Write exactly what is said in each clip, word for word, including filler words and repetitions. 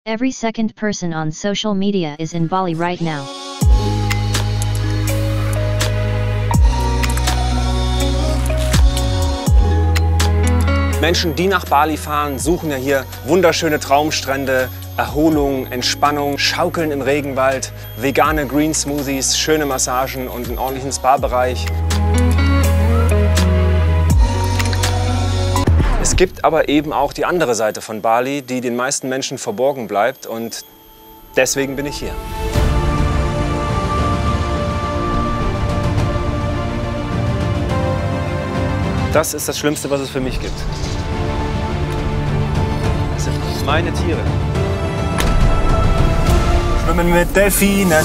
Every second person on social media is in Bali right now. Menschen, die nach Bali fahren, suchen ja hier wunderschöne Traumstrände, Erholung, Entspannung, Schaukeln im Regenwald, vegane Green Smoothies, schöne Massagen und einen ordentlichen Spa-Bereich. Es gibt aber eben auch die andere Seite von Bali, die den meisten Menschen verborgen bleibt, und deswegen bin ich hier. Das ist das Schlimmste, was es für mich gibt. Das sind meine Tiere. Schwimmen mit Delfinen.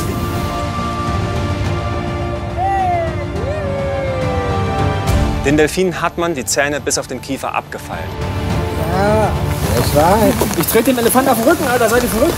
Den Delfinen hat man die Zähne bis auf den Kiefer abgefeilt. Ja, das war. Ich trete dem Elefant auf den Rücken, Alter, seid ihr verrückt?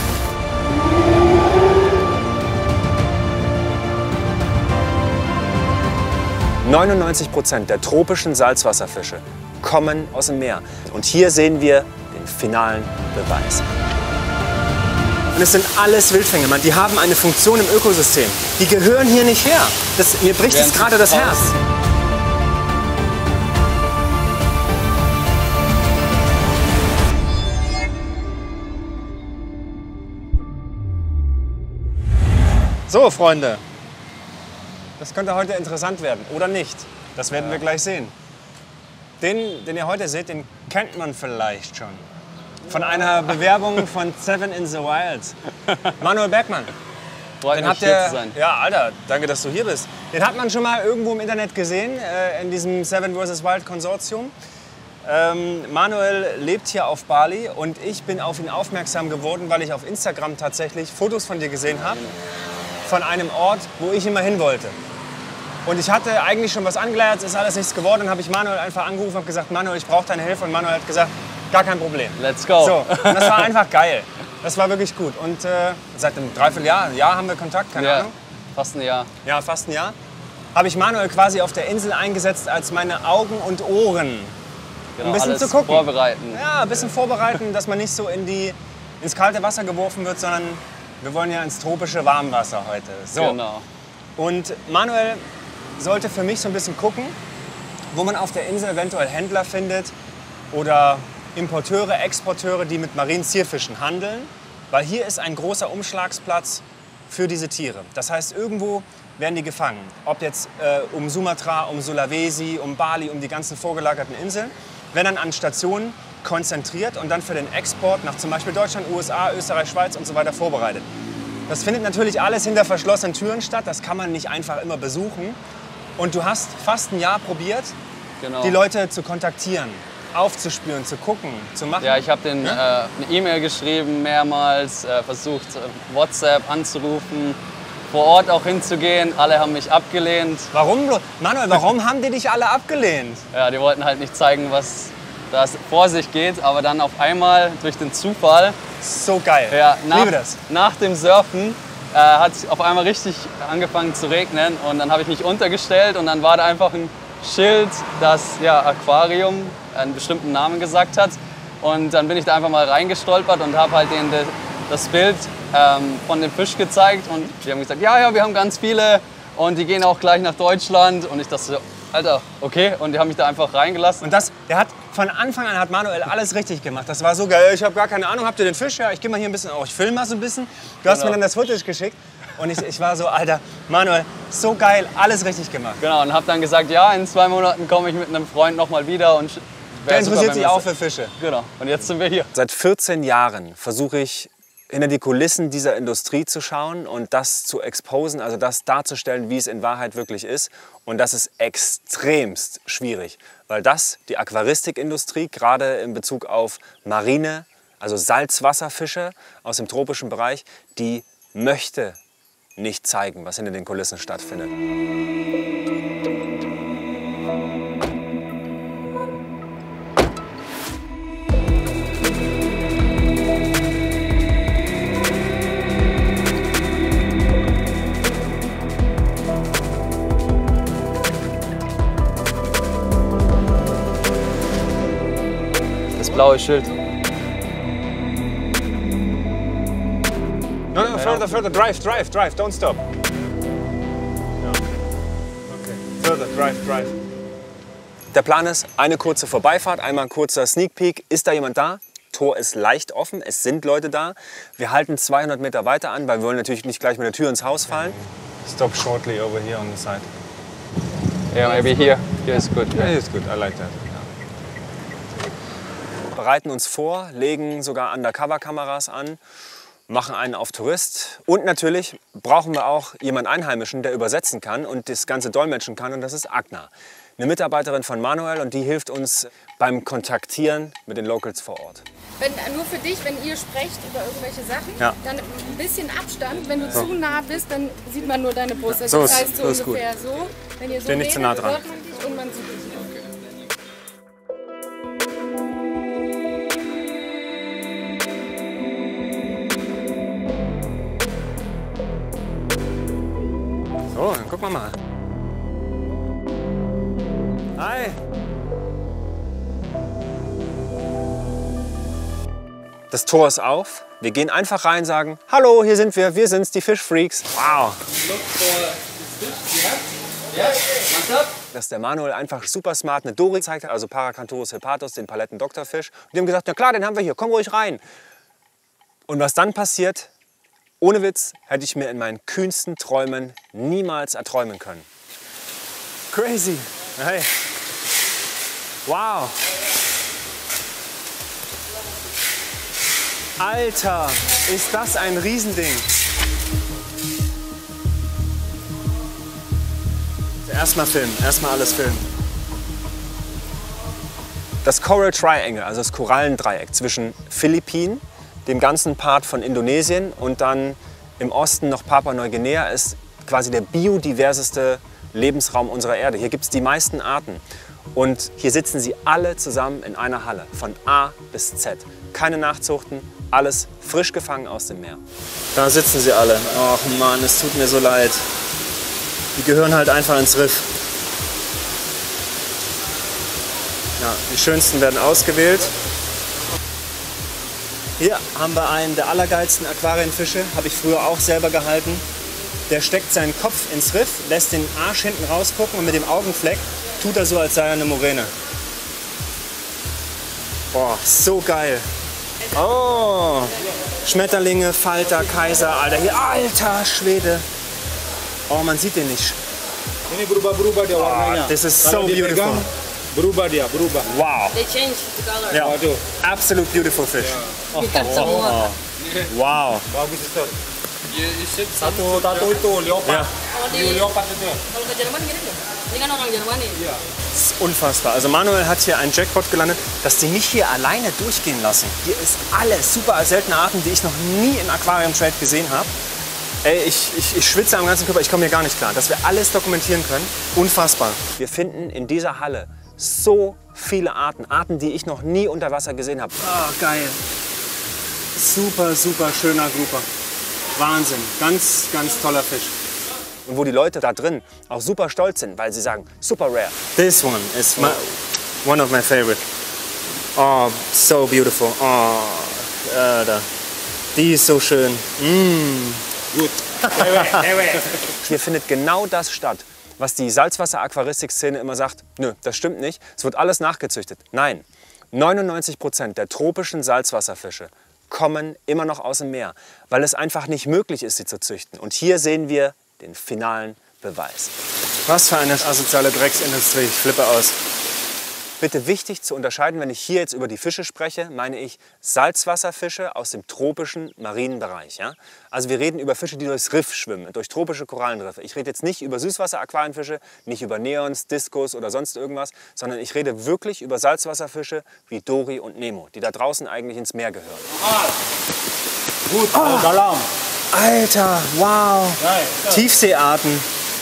neunundneunzig Prozent der tropischen Salzwasserfische kommen aus dem Meer. Und hier sehen wir den finalen Beweis. Und es sind alles Wildfänge, Mann. Die haben eine Funktion im Ökosystem. Die gehören hier nicht her. Das, mir bricht jetzt gerade das Herz. So, Freunde. Das könnte heute interessant werden, oder nicht? Das werden wir gleich sehen. Den, den ihr heute seht, den kennt man vielleicht schon. Von einer Bewerbung von Seven in the Wild. Manuel Bergmann. Freut Den mich, habt hier ihr, zu sein. ja, Alter, danke, dass du hier bist. Den hat man schon mal irgendwo im Internet gesehen, äh, in diesem Seven versus Wild Konsortium. Ähm, Manuel lebt hier auf Bali und ich bin auf ihn aufmerksam geworden, weil ich auf Instagram tatsächlich Fotos von dir gesehen habe. Von einem Ort, wo ich immer hin wollte. Und ich hatte eigentlich schon was angeleiert, ist alles nichts geworden. Dann habe ich Manuel einfach angerufen und gesagt, Manuel, ich brauche deine Hilfe. Und Manuel hat gesagt, gar kein Problem. Let's go. So, und das war einfach geil. Das war wirklich gut. Und äh, seit einem Dreivierteljahr Jahr haben wir Kontakt, keine Ja, Ahnung. fast ein Jahr. Ja, fast ein Jahr. Habe ich Manuel quasi auf der Insel eingesetzt als meine Augen und Ohren. Genau, ein bisschen alles zu gucken. vorbereiten. Ja, ein bisschen vorbereiten, dass man nicht so in die, ins kalte Wasser geworfen wird, sondern wir wollen ja ins tropische Warmwasser heute. So. Genau. Und Manuel sollte für mich so ein bisschen gucken, wo man auf der Insel eventuell Händler findet oder Importeure, Exporteure, die mit marinen Zierfischen handeln. Weil hier ist ein großer Umschlagsplatz für diese Tiere. Das heißt, irgendwo werden die gefangen. Ob jetzt äh, um Sumatra, um Sulawesi, um Bali, um die ganzen vorgelagerten Inseln, werden dann an Stationen konzentriert und dann für den Export nach zum Beispiel Deutschland, U S A, Österreich, Schweiz und so weiter vorbereitet. Das findet natürlich alles hinter verschlossenen Türen statt. Das kann man nicht einfach immer besuchen. Und du hast fast ein Jahr probiert, Genau. die Leute zu kontaktieren, aufzuspüren, zu gucken, zu machen. Ja, ich habe den Ja? äh, eine E-Mail geschrieben, mehrmals äh, versucht, äh, WhatsApp anzurufen, vor Ort auch hinzugehen. Alle haben mich abgelehnt. Warum, bloß- Manuel, warum haben die dich alle abgelehnt? Ja, die wollten halt nicht zeigen, was da vor sich geht. Aber dann auf einmal durch den Zufall, So geil. ja, nach, Liebe das. nach dem Surfen, äh, hat es auf einmal richtig angefangen zu regnen. Und dann habe ich mich untergestellt und dann war da einfach ein Schild, das ja, Aquarium einen bestimmten Namen gesagt hat. Und dann bin ich da einfach mal reingestolpert und habe halt denen de, das Bild ähm, von dem Fisch gezeigt. Und die haben gesagt, ja, ja, wir haben ganz viele und die gehen auch gleich nach Deutschland. Und ich dachte so, Alter, okay. Und die haben mich da einfach reingelassen. Und das, der hat von Anfang an hat Manuel alles richtig gemacht. Das war so geil. Ich habe gar keine Ahnung, habt ihr den Fisch? Ja, ich gehe mal hier ein bisschen, oh, ich filme mal so ein bisschen. Du hast Genau. mir dann das Footage geschickt. Und ich, ich war so, Alter, Manuel, so geil, alles richtig gemacht. Genau, und habe dann gesagt, ja, in zwei Monaten komme ich mit einem Freund noch mal wieder. Und Der interessiert sich auch für Fische. Genau, und jetzt sind wir hier. Seit vierzehn Jahren versuche ich, hinter die Kulissen dieser Industrie zu schauen und das zu exposen, also das darzustellen, wie es in Wahrheit wirklich ist. Und das ist extremst schwierig, weil das, die Aquaristikindustrie, gerade in Bezug auf Marine, also Salzwasserfische aus dem tropischen Bereich, die möchte nicht zeigen, was hinter den Kulissen stattfindet. Das blaue Schild. No, no, further, further. Drive, drive, drive. Don't stop. Ja. Okay. Further, drive, drive. Der Plan ist, eine kurze Vorbeifahrt, einmal ein kurzer Sneak Peek. Ist da jemand da? Tor ist leicht offen, es sind Leute da. Wir halten zweihundert Meter weiter an, weil wir wollen natürlich nicht gleich mit der Tür ins Haus fallen. Stop shortly over here on the side. Yeah, maybe here. Here is good. Yeah, it's good. I like that. Bereiten uns vor, legen sogar Undercover-Kameras an, machen einen auf Tourist. Und natürlich brauchen wir auch jemanden Einheimischen, der übersetzen kann und das Ganze dolmetschen kann. Und das ist Agna, eine Mitarbeiterin von Manuel, und die hilft uns beim Kontaktieren mit den Locals vor Ort. Wenn, nur für dich, wenn ihr sprecht über irgendwelche Sachen, ja. dann ein bisschen Abstand. Wenn du so. zu nah bist, dann sieht man nur deine Brust. Ja, so das ist, heißt so, so ist ungefähr gut. so. Wenn ihr so Bin nicht zu nah dran. hört man dich und man sieht dich. So, dann gucken wir mal. Hi. Das Tor ist auf. Wir gehen einfach rein, sagen, hallo, hier sind wir, wir sind's, die Fischfreaks. Wow. Dass der Manuel einfach super smart eine Dory gezeigt hat, also Paracanthurus hephatus, den Paletten-Doktorfisch. Und die haben gesagt, na klar, den haben wir hier, komm ruhig rein. Und was dann passiert, ohne Witz, hätte ich mir in meinen kühnsten Träumen niemals erträumen können. Crazy. Hey. Wow. Alter, ist das ein Riesending. Erstmal filmen, erstmal alles filmen. Das Coral Triangle, also das Korallendreieck zwischen Philippinen, dem ganzen Part von Indonesien und dann im Osten noch Papua-Neuguinea, ist quasi der biodiverseste Lebensraum unserer Erde. Hier gibt es die meisten Arten. Und hier sitzen sie alle zusammen in einer Halle, von A bis Z. Keine Nachzuchten, alles frisch gefangen aus dem Meer. Da sitzen sie alle. Ach Mann, es tut mir so leid. Die gehören halt einfach ins Riff. Ja, die schönsten werden ausgewählt. Hier haben wir einen der allergeilsten Aquarienfische, habe ich früher auch selber gehalten. Der steckt seinen Kopf ins Riff, lässt den Arsch hinten rausgucken und mit dem Augenfleck tut er so, als sei er eine Moräne. Boah, so geil. Oh, Schmetterlinge, Falter, Kaiser, Alter, hier, alter Schwede. Oh, man sieht den nicht. Ini berubah-berubah dia warnanya. Oh, this is so beautiful. Berubah dia, berubah. Wow. They change the color. Ja, absolute beautiful fish. Oh, oh. Wow. Bagus itu. Satu tato itu leopard. Ja. Leopard itu. Kalau ke Jerman gini nggak? Ini kan orang Jerman nih. Ja. Das ist unfassbar. Also Manuel hat hier einen Jackpot gelandet, dass die mich hier alleine durchgehen lassen. Hier ist alles super seltene Arten, die ich noch nie im Aquarium Trade gesehen habe. Ey, ich, ich, ich schwitze am ganzen Körper, ich komme hier gar nicht klar. Dass wir alles dokumentieren können, unfassbar. Wir finden in dieser Halle so viele Arten, Arten, die ich noch nie unter Wasser gesehen habe. Ah, geil. Super, super schöner Grouper. Wahnsinn, ganz, ganz toller Fisch. Und wo die Leute da drin auch super stolz sind, weil sie sagen, super rare. This one is my, one of my favorite. Oh, so beautiful. Oh, äh, da. Die ist so schön. Mm. Gut. Hier findet genau das statt, was die Salzwasser-Aquaristik-Szene immer sagt. Nö, das stimmt nicht. Es wird alles nachgezüchtet. Nein, neunundneunzig Prozent der tropischen Salzwasserfische kommen immer noch aus dem Meer, weil es einfach nicht möglich ist, sie zu züchten. Und hier sehen wir den finalen Beweis. Was für eine asoziale Drecksindustrie. Ich flippe aus. Bitte wichtig zu unterscheiden, wenn ich hier jetzt über die Fische spreche, meine ich Salzwasserfische aus dem tropischen marinen Bereich. Ja? Also wir reden über Fische, die durchs Riff schwimmen, durch tropische Korallenriffe. Ich rede jetzt nicht über Süßwasser-Aquarienfische, nicht über Neons, Diskos oder sonst irgendwas, sondern ich rede wirklich über Salzwasserfische wie Dory und Nemo, die da draußen eigentlich ins Meer gehören. Gut, oh. Dalam. Alter, wow. Nein, ja. Tiefseearten.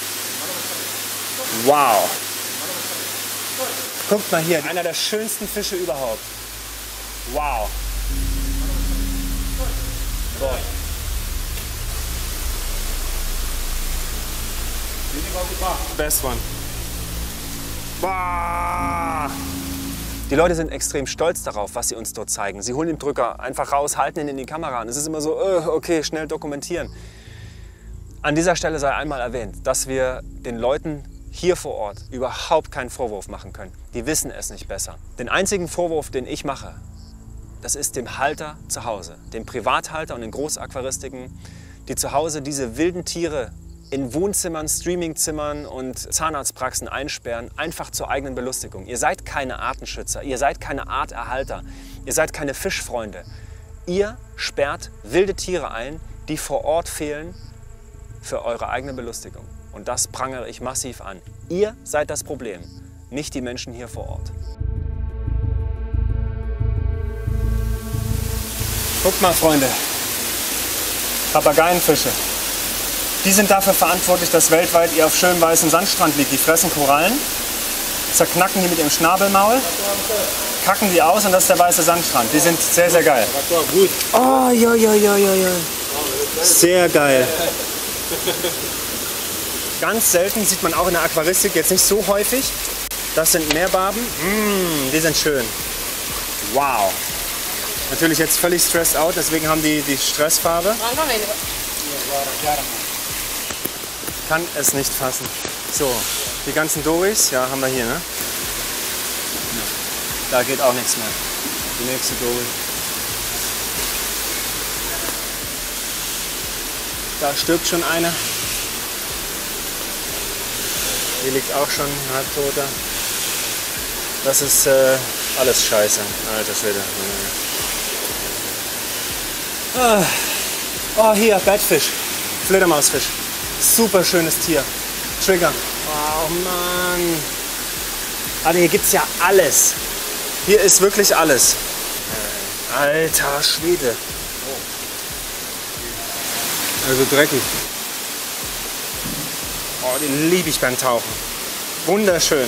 Wow. Guckt mal hier, einer der schönsten Fische überhaupt. Wow. Boah. Best one. Boah. Die Leute sind extrem stolz darauf, was sie uns dort zeigen. Sie holen den Drücker einfach raus, halten ihn in die Kamera und es ist immer so, äh, okay, schnell dokumentieren. An dieser Stelle sei einmal erwähnt, dass wir den Leuten hier vor Ort überhaupt keinen Vorwurf machen können. Die wissen es nicht besser. Den einzigen Vorwurf, den ich mache, das ist dem Halter zu Hause, dem Privathalter und den Großaquaristiken, die zu Hause diese wilden Tiere in Wohnzimmern, Streamingzimmern und Zahnarztpraxen einsperren, einfach zur eigenen Belustigung. Ihr seid keine Artenschützer, ihr seid keine Arterhalter, ihr seid keine Fischfreunde. Ihr sperrt wilde Tiere ein, die vor Ort fehlen, für eure eigene Belustigung. Und das prangere ich massiv an. Ihr seid das Problem, nicht die Menschen hier vor Ort. Guckt mal, Freunde. Papageienfische. Die sind dafür verantwortlich, dass weltweit ihr auf schönem weißen Sandstrand liegt. Die fressen Korallen, zerknacken die mit ihrem Schnabelmaul, kacken die aus und das ist der weiße Sandstrand. Die sind sehr, sehr geil. Oh, ja, ja, ja, ja, ja. Sehr geil. Ganz selten sieht man auch in der Aquaristik, jetzt nicht so häufig. Das sind Meerbarben. Mmh, die sind schön. Wow. Natürlich jetzt völlig stressed out, deswegen haben die die Stressfarbe. Kann es nicht fassen. So, die ganzen Doris, ja, haben wir hier, ne? Da geht auch nichts mehr. Die nächste Doris. Da stirbt schon eine. Hier liegt auch schon ein Halbtoter. Das ist äh, alles scheiße. Alter Schwede. Ah. Oh, hier, Bettfisch. Fledermausfisch. Super schönes Tier. Trigger. Oh Mann. Aber hier gibt's ja alles. Hier ist wirklich alles. Alter Schwede. Also dreckig. Oh, den liebe ich beim Tauchen. Wunderschön.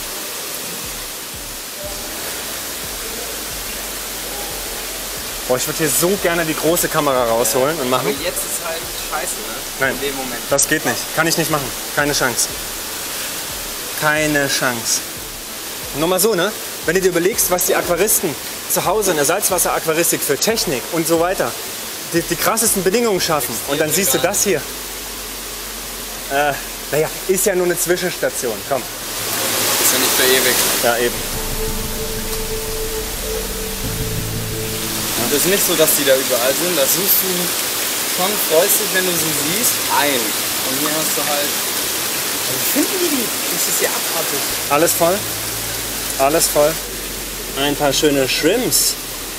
Boah, ich würde hier so gerne die große Kamera rausholen und machen. Aber jetzt ist halt scheiße, ne? Nein, in dem Moment. Das geht nicht. Kann ich nicht machen. Keine Chance. Keine Chance. Nur mal so, ne? Wenn du dir überlegst, was die Aquaristen zu Hause in der Salzwasseraquaristik für Technik und so weiter, die, die krassesten Bedingungen schaffen. Und dann siehst du das hier. Äh, naja, ist ja nur eine Zwischenstation. Komm. Ist ja nicht für ewig. Ja, eben. Und es ist nicht so, dass die da überall sind. Da suchst du schon, freust dich, wenn du sie siehst, ein. Und hier hast du halt... Wie finden die? Das ist ja abartig. Alles voll. Alles voll. Ein paar schöne Shrimps.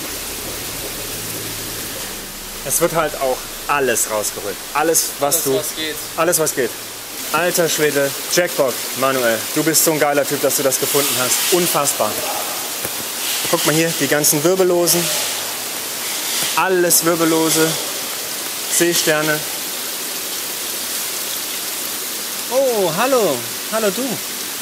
Es wird halt auch alles rausgerückt. Alles, was Alles, du... was geht. Alles, was geht. Alter Schwede, Jackpot, Manuel. Du bist so ein geiler Typ, dass du das gefunden hast. Unfassbar. Guck mal hier, die ganzen Wirbellosen. Alles Wirbellose. Seesterne. Oh, hallo. Hallo du.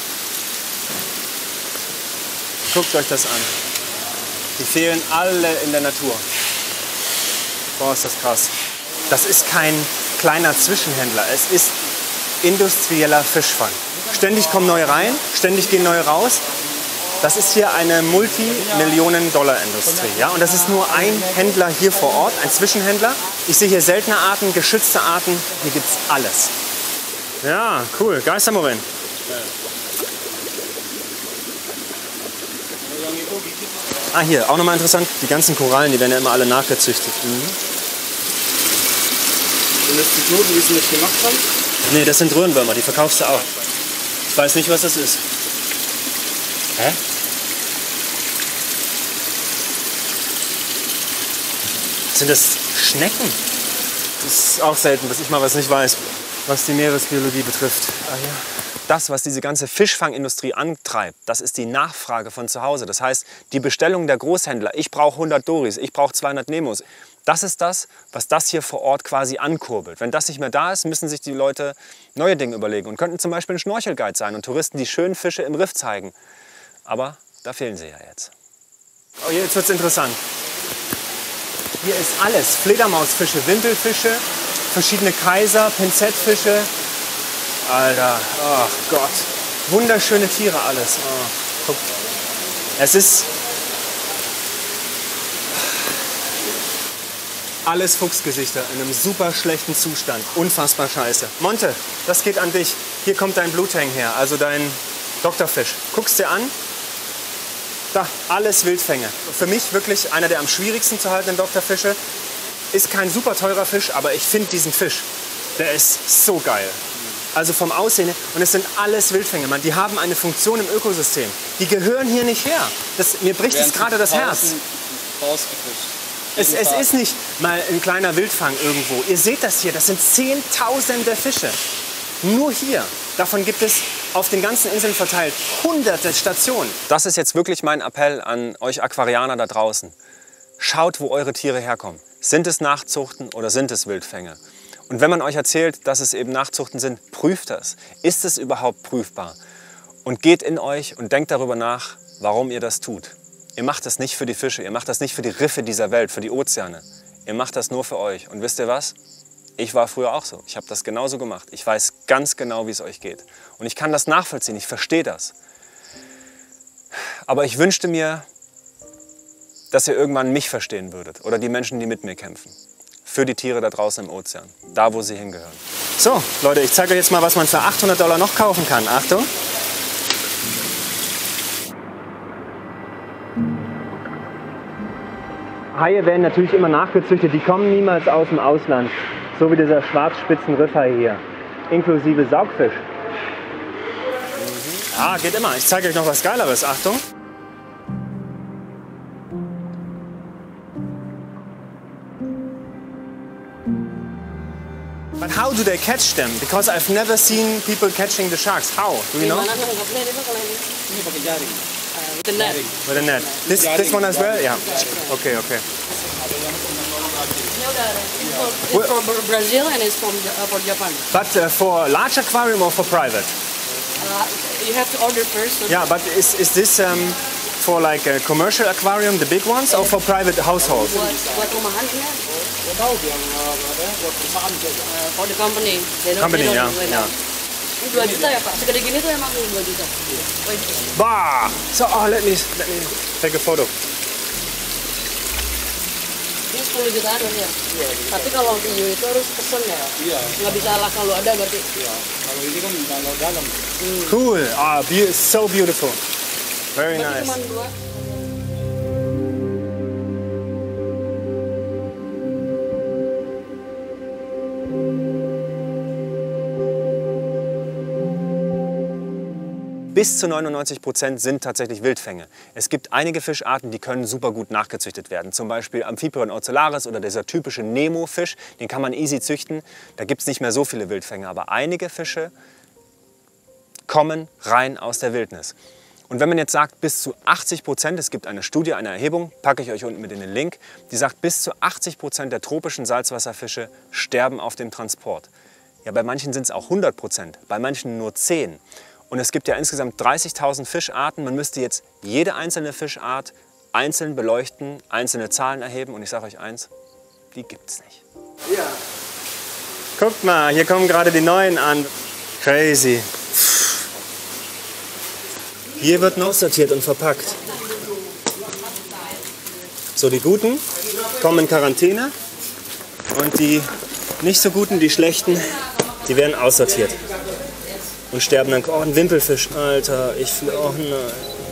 Guckt euch das an. Die fehlen alle in der Natur. Boah, ist das krass. Das ist kein kleiner Zwischenhändler. Es ist industrieller Fischfang. Ständig kommen neue rein, ständig gehen neue raus. Das ist hier eine Multimillionen-Dollar-Industrie. Ja? Und das ist nur ein Händler hier vor Ort, ein Zwischenhändler. Ich sehe hier seltene Arten, geschützte Arten. Hier gibt es alles. Ja, cool. Geistermorin. Ah, hier, auch nochmal interessant. Die ganzen Korallen, die werden ja immer alle nachgezüchtet. Mhm. Sind das die Knoten, die sie nicht gemacht haben? Nee, das sind Röhrenwürmer, die verkaufst du auch. Ich weiß nicht, was das ist. Hä? Sind das Schnecken? Das ist auch selten, dass ich mal was nicht weiß, was die Meeresbiologie betrifft. Ah, ja. Das, was diese ganze Fischfangindustrie antreibt, das ist die Nachfrage von zu Hause. Das heißt, die Bestellung der Großhändler, ich brauche hundert Doris, ich brauche zweihundert Nemos. Das ist das, was das hier vor Ort quasi ankurbelt. Wenn das nicht mehr da ist, müssen sich die Leute neue Dinge überlegen und könnten zum Beispiel ein Schnorchelguide sein und Touristen die schönen Fische im Riff zeigen. Aber da fehlen sie ja jetzt. Oh, jetzt wird es interessant. Hier ist alles. Fledermausfische, Wimpelfische, verschiedene Kaiser, Pinzettfische. Alter, ach Gott. Wunderschöne Tiere alles. Oh, guck. Es ist alles Fuchsgesichter in einem super schlechten Zustand. Unfassbar scheiße. Monte, das geht an dich. Hier kommt dein Bluthang her, also dein Doktorfisch. Guck's dir an. Da, alles Wildfänge. Für mich wirklich einer der am schwierigsten zu haltenden Doktorfische. Ist kein super teurer Fisch, aber ich finde diesen Fisch, der ist so geil. Also vom Aussehen her. Und es sind alles Wildfänge, Mann. Die haben eine Funktion im Ökosystem. Die gehören hier nicht her. Das, mir bricht es gerade das Herz. Es, es ist nicht mal ein kleiner Wildfang irgendwo. Ihr seht das hier, das sind Zehntausende Fische. Nur hier. Davon gibt es auf den ganzen Inseln verteilt hunderte Stationen. Das ist jetzt wirklich mein Appell an euch Aquarianer da draußen. Schaut, wo eure Tiere herkommen. Sind es Nachzuchten oder sind es Wildfänge? Und wenn man euch erzählt, dass es eben Nachzuchten sind, prüft das. Ist es überhaupt prüfbar? Und geht in euch und denkt darüber nach, warum ihr das tut. Ihr macht das nicht für die Fische, ihr macht das nicht für die Riffe dieser Welt, für die Ozeane. Ihr macht das nur für euch. Und wisst ihr was? Ich war früher auch so. Ich habe das genauso gemacht. Ich weiß ganz genau, wie es euch geht. Und ich kann das nachvollziehen, ich verstehe das. Aber ich wünschte mir, dass ihr irgendwann mich verstehen würdet oder die Menschen, die mit mir kämpfen. Für die Tiere da draußen im Ozean, da wo sie hingehören. So, Leute, ich zeige euch jetzt mal, was man für achthundert Dollar noch kaufen kann. Achtung! Haie werden natürlich immer nachgezüchtet, die kommen niemals aus dem Ausland. So wie dieser Schwarzspitzenriffhai hier, inklusive Saugfisch. Ah, geht immer. Ich zeige euch noch was Geileres. Achtung! But how do they catch them? Because I've never seen people catching the sharks. How? Do you know? With a net. With a net. This, this one as well? Yeah. Okay, okay. It's from Brazil and it's from uh, for Japan. But uh, for large aquarium or for private? Uh, you have to order first. So Yeah, but is, is this um, for like a commercial aquarium, the big ones, or for private households? buat buat rumahan ya. Uh, for the company. They don't, Company, they yeah, don't do it yeah. now. Ini dua juta ya Pak. Segede gini tuh emang dua juta. Bah! So, oh, let me, let me take a photo. Ini sepuluh jutaan ya. Tapi kalau hiu itu harus pesen ya. Iya. Nggak bisa lah kalau ada berarti. Iya. Kalau ini kan kalau dalam. Cool. Ah, be so beautiful. Very nice. Cuma dua. Bis zu neunundneunzig Prozent sind tatsächlich Wildfänge. Es gibt einige Fischarten, die können super gut nachgezüchtet werden. Zum Beispiel Amphiprion ocellaris oder dieser typische Nemo-Fisch, den kann man easy züchten. Da gibt es nicht mehr so viele Wildfänge, aber einige Fische kommen rein aus der Wildnis. Und wenn man jetzt sagt, bis zu achtzig Prozent, es gibt eine Studie, eine Erhebung, packe ich euch unten mit in den Link, die sagt, bis zu achtzig Prozent der tropischen Salzwasserfische sterben auf dem Transport. Ja, bei manchen sind es auch hundert Prozent, bei manchen nur zehn. Und es gibt ja insgesamt dreißigtausend Fischarten. Man müsste jetzt jede einzelne Fischart einzeln beleuchten, einzelne Zahlen erheben. Und ich sage euch eins, die gibt's nicht. Ja. Guckt mal, hier kommen gerade die neuen an. Crazy. Hier wird noch sortiert und verpackt. So, die Guten kommen in Quarantäne. Und die nicht so Guten, die Schlechten, die werden aussortiert. Und sterben dann. Oh, ein Wimpelfisch. Alter, ich fühle auch nein.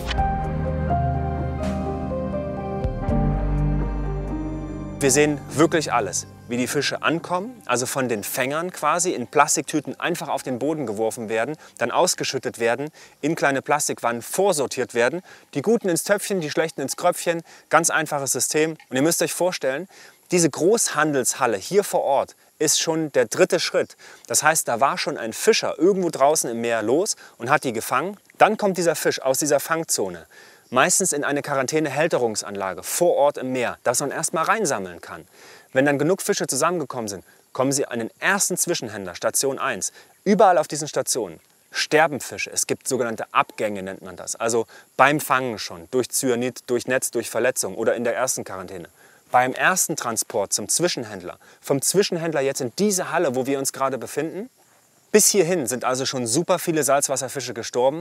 Wir sehen wirklich alles. Wie die Fische ankommen, also von den Fängern quasi in Plastiktüten einfach auf den Boden geworfen werden, dann ausgeschüttet werden, in kleine Plastikwannen vorsortiert werden. Die Guten ins Töpfchen, die Schlechten ins Kröpfchen. Ganz einfaches System. Und ihr müsst euch vorstellen, diese Großhandelshalle hier vor Ort ist schon der dritte Schritt. Das heißt, da war schon ein Fischer irgendwo draußen im Meer los und hat die gefangen. Dann kommt dieser Fisch aus dieser Fangzone, meistens in eine Quarantäne-Hälterungsanlage vor Ort im Meer, dass man erst mal reinsammeln kann. Wenn dann genug Fische zusammengekommen sind, kommen sie an den ersten Zwischenhändler, Station eins. Überall auf diesen Stationen sterben Fische. Es gibt sogenannte Abgänge, nennt man das. Also beim Fangen schon, durch Cyanid, durch Netz, durch Verletzung oder in der ersten Quarantäne. Beim ersten Transport zum Zwischenhändler, vom Zwischenhändler jetzt in diese Halle, wo wir uns gerade befinden, bis hierhin sind also schon super viele Salzwasserfische gestorben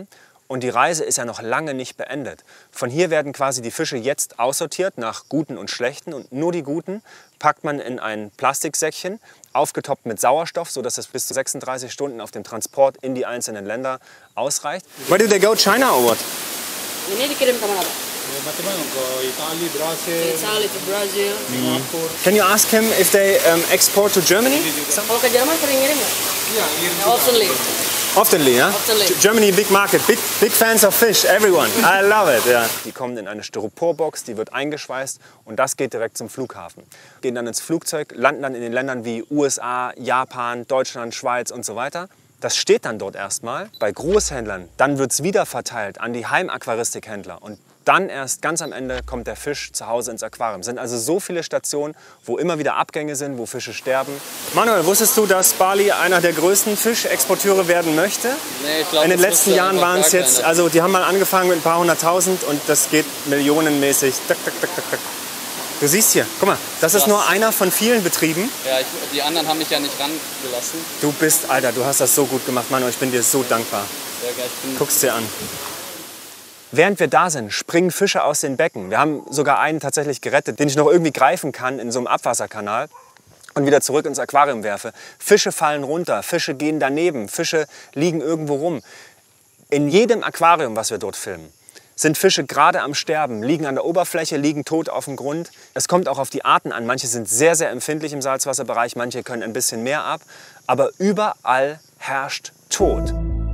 Und die Reise ist ja noch lange nicht beendet. Von hier werden quasi die Fische jetzt aussortiert nach guten und schlechten. Und nur die guten packt man in ein Plastiksäckchen, aufgetoppt mit Sauerstoff, sodass es bis zu sechsunddreißig Stunden auf dem Transport in die einzelnen Länder ausreicht. Where do they go? China or what? Ini dikirim kemana Pak? Macam-macam ke Itali, Brasil. Italia, to Brazil. Singapura. Can you ask him if they um, export to Germany? Kalau ke Jerman sering ngirim nggak? Iya, ngirim. Ya, oftenly. Oftenly, ja? Oftenly. Germany, big market, big, big fans of fish, everyone. I love it, ja. Die kommen in eine Styroporbox, die wird eingeschweißt und das geht direkt zum Flughafen. Gehen dann ins Flugzeug, landen dann in den Ländern wie U S A, Japan, Deutschland, Schweiz und so weiter. Das steht dann dort erstmal bei Großhändlern. Dann wird es wieder verteilt an die Heimaquaristikhändler. Und dann erst ganz am Ende kommt der Fisch zu Hause ins Aquarium. Es sind also so viele Stationen, wo immer wieder Abgänge sind, wo Fische sterben. Manuel, wusstest du, dass Bali einer der größten Fischexporteure werden möchte? Nee, ich glaub, In den das letzten wusste Jahren einfach waren es gar jetzt, keiner. also die haben mal angefangen mit ein paar hunderttausend und das geht millionenmäßig. Tak, tak, tak, tak, tak. Du siehst hier, guck mal, das ist Krass. nur einer von vielen Betrieben. Ja, ich, die anderen haben mich ja nicht rangelassen. Du bist, Alter, du hast das so gut gemacht, Manuel, ich bin dir so dankbar. Sehr geil, ich bin Guck's dir an. Während wir da sind, springen Fische aus den Becken. Wir haben sogar einen tatsächlich gerettet, den ich noch irgendwie greifen kann in so einem Abwasserkanal und wieder zurück ins Aquarium werfe. Fische fallen runter, Fische gehen daneben, Fische liegen irgendwo rum. In jedem Aquarium, was wir dort filmen, sind Fische gerade am Sterben, liegen an der Oberfläche, liegen tot auf dem Grund. Es kommt auch auf die Arten an. Manche sind sehr, sehr empfindlich im Salzwasserbereich, manche können ein bisschen mehr ab. Aber überall herrscht Tod.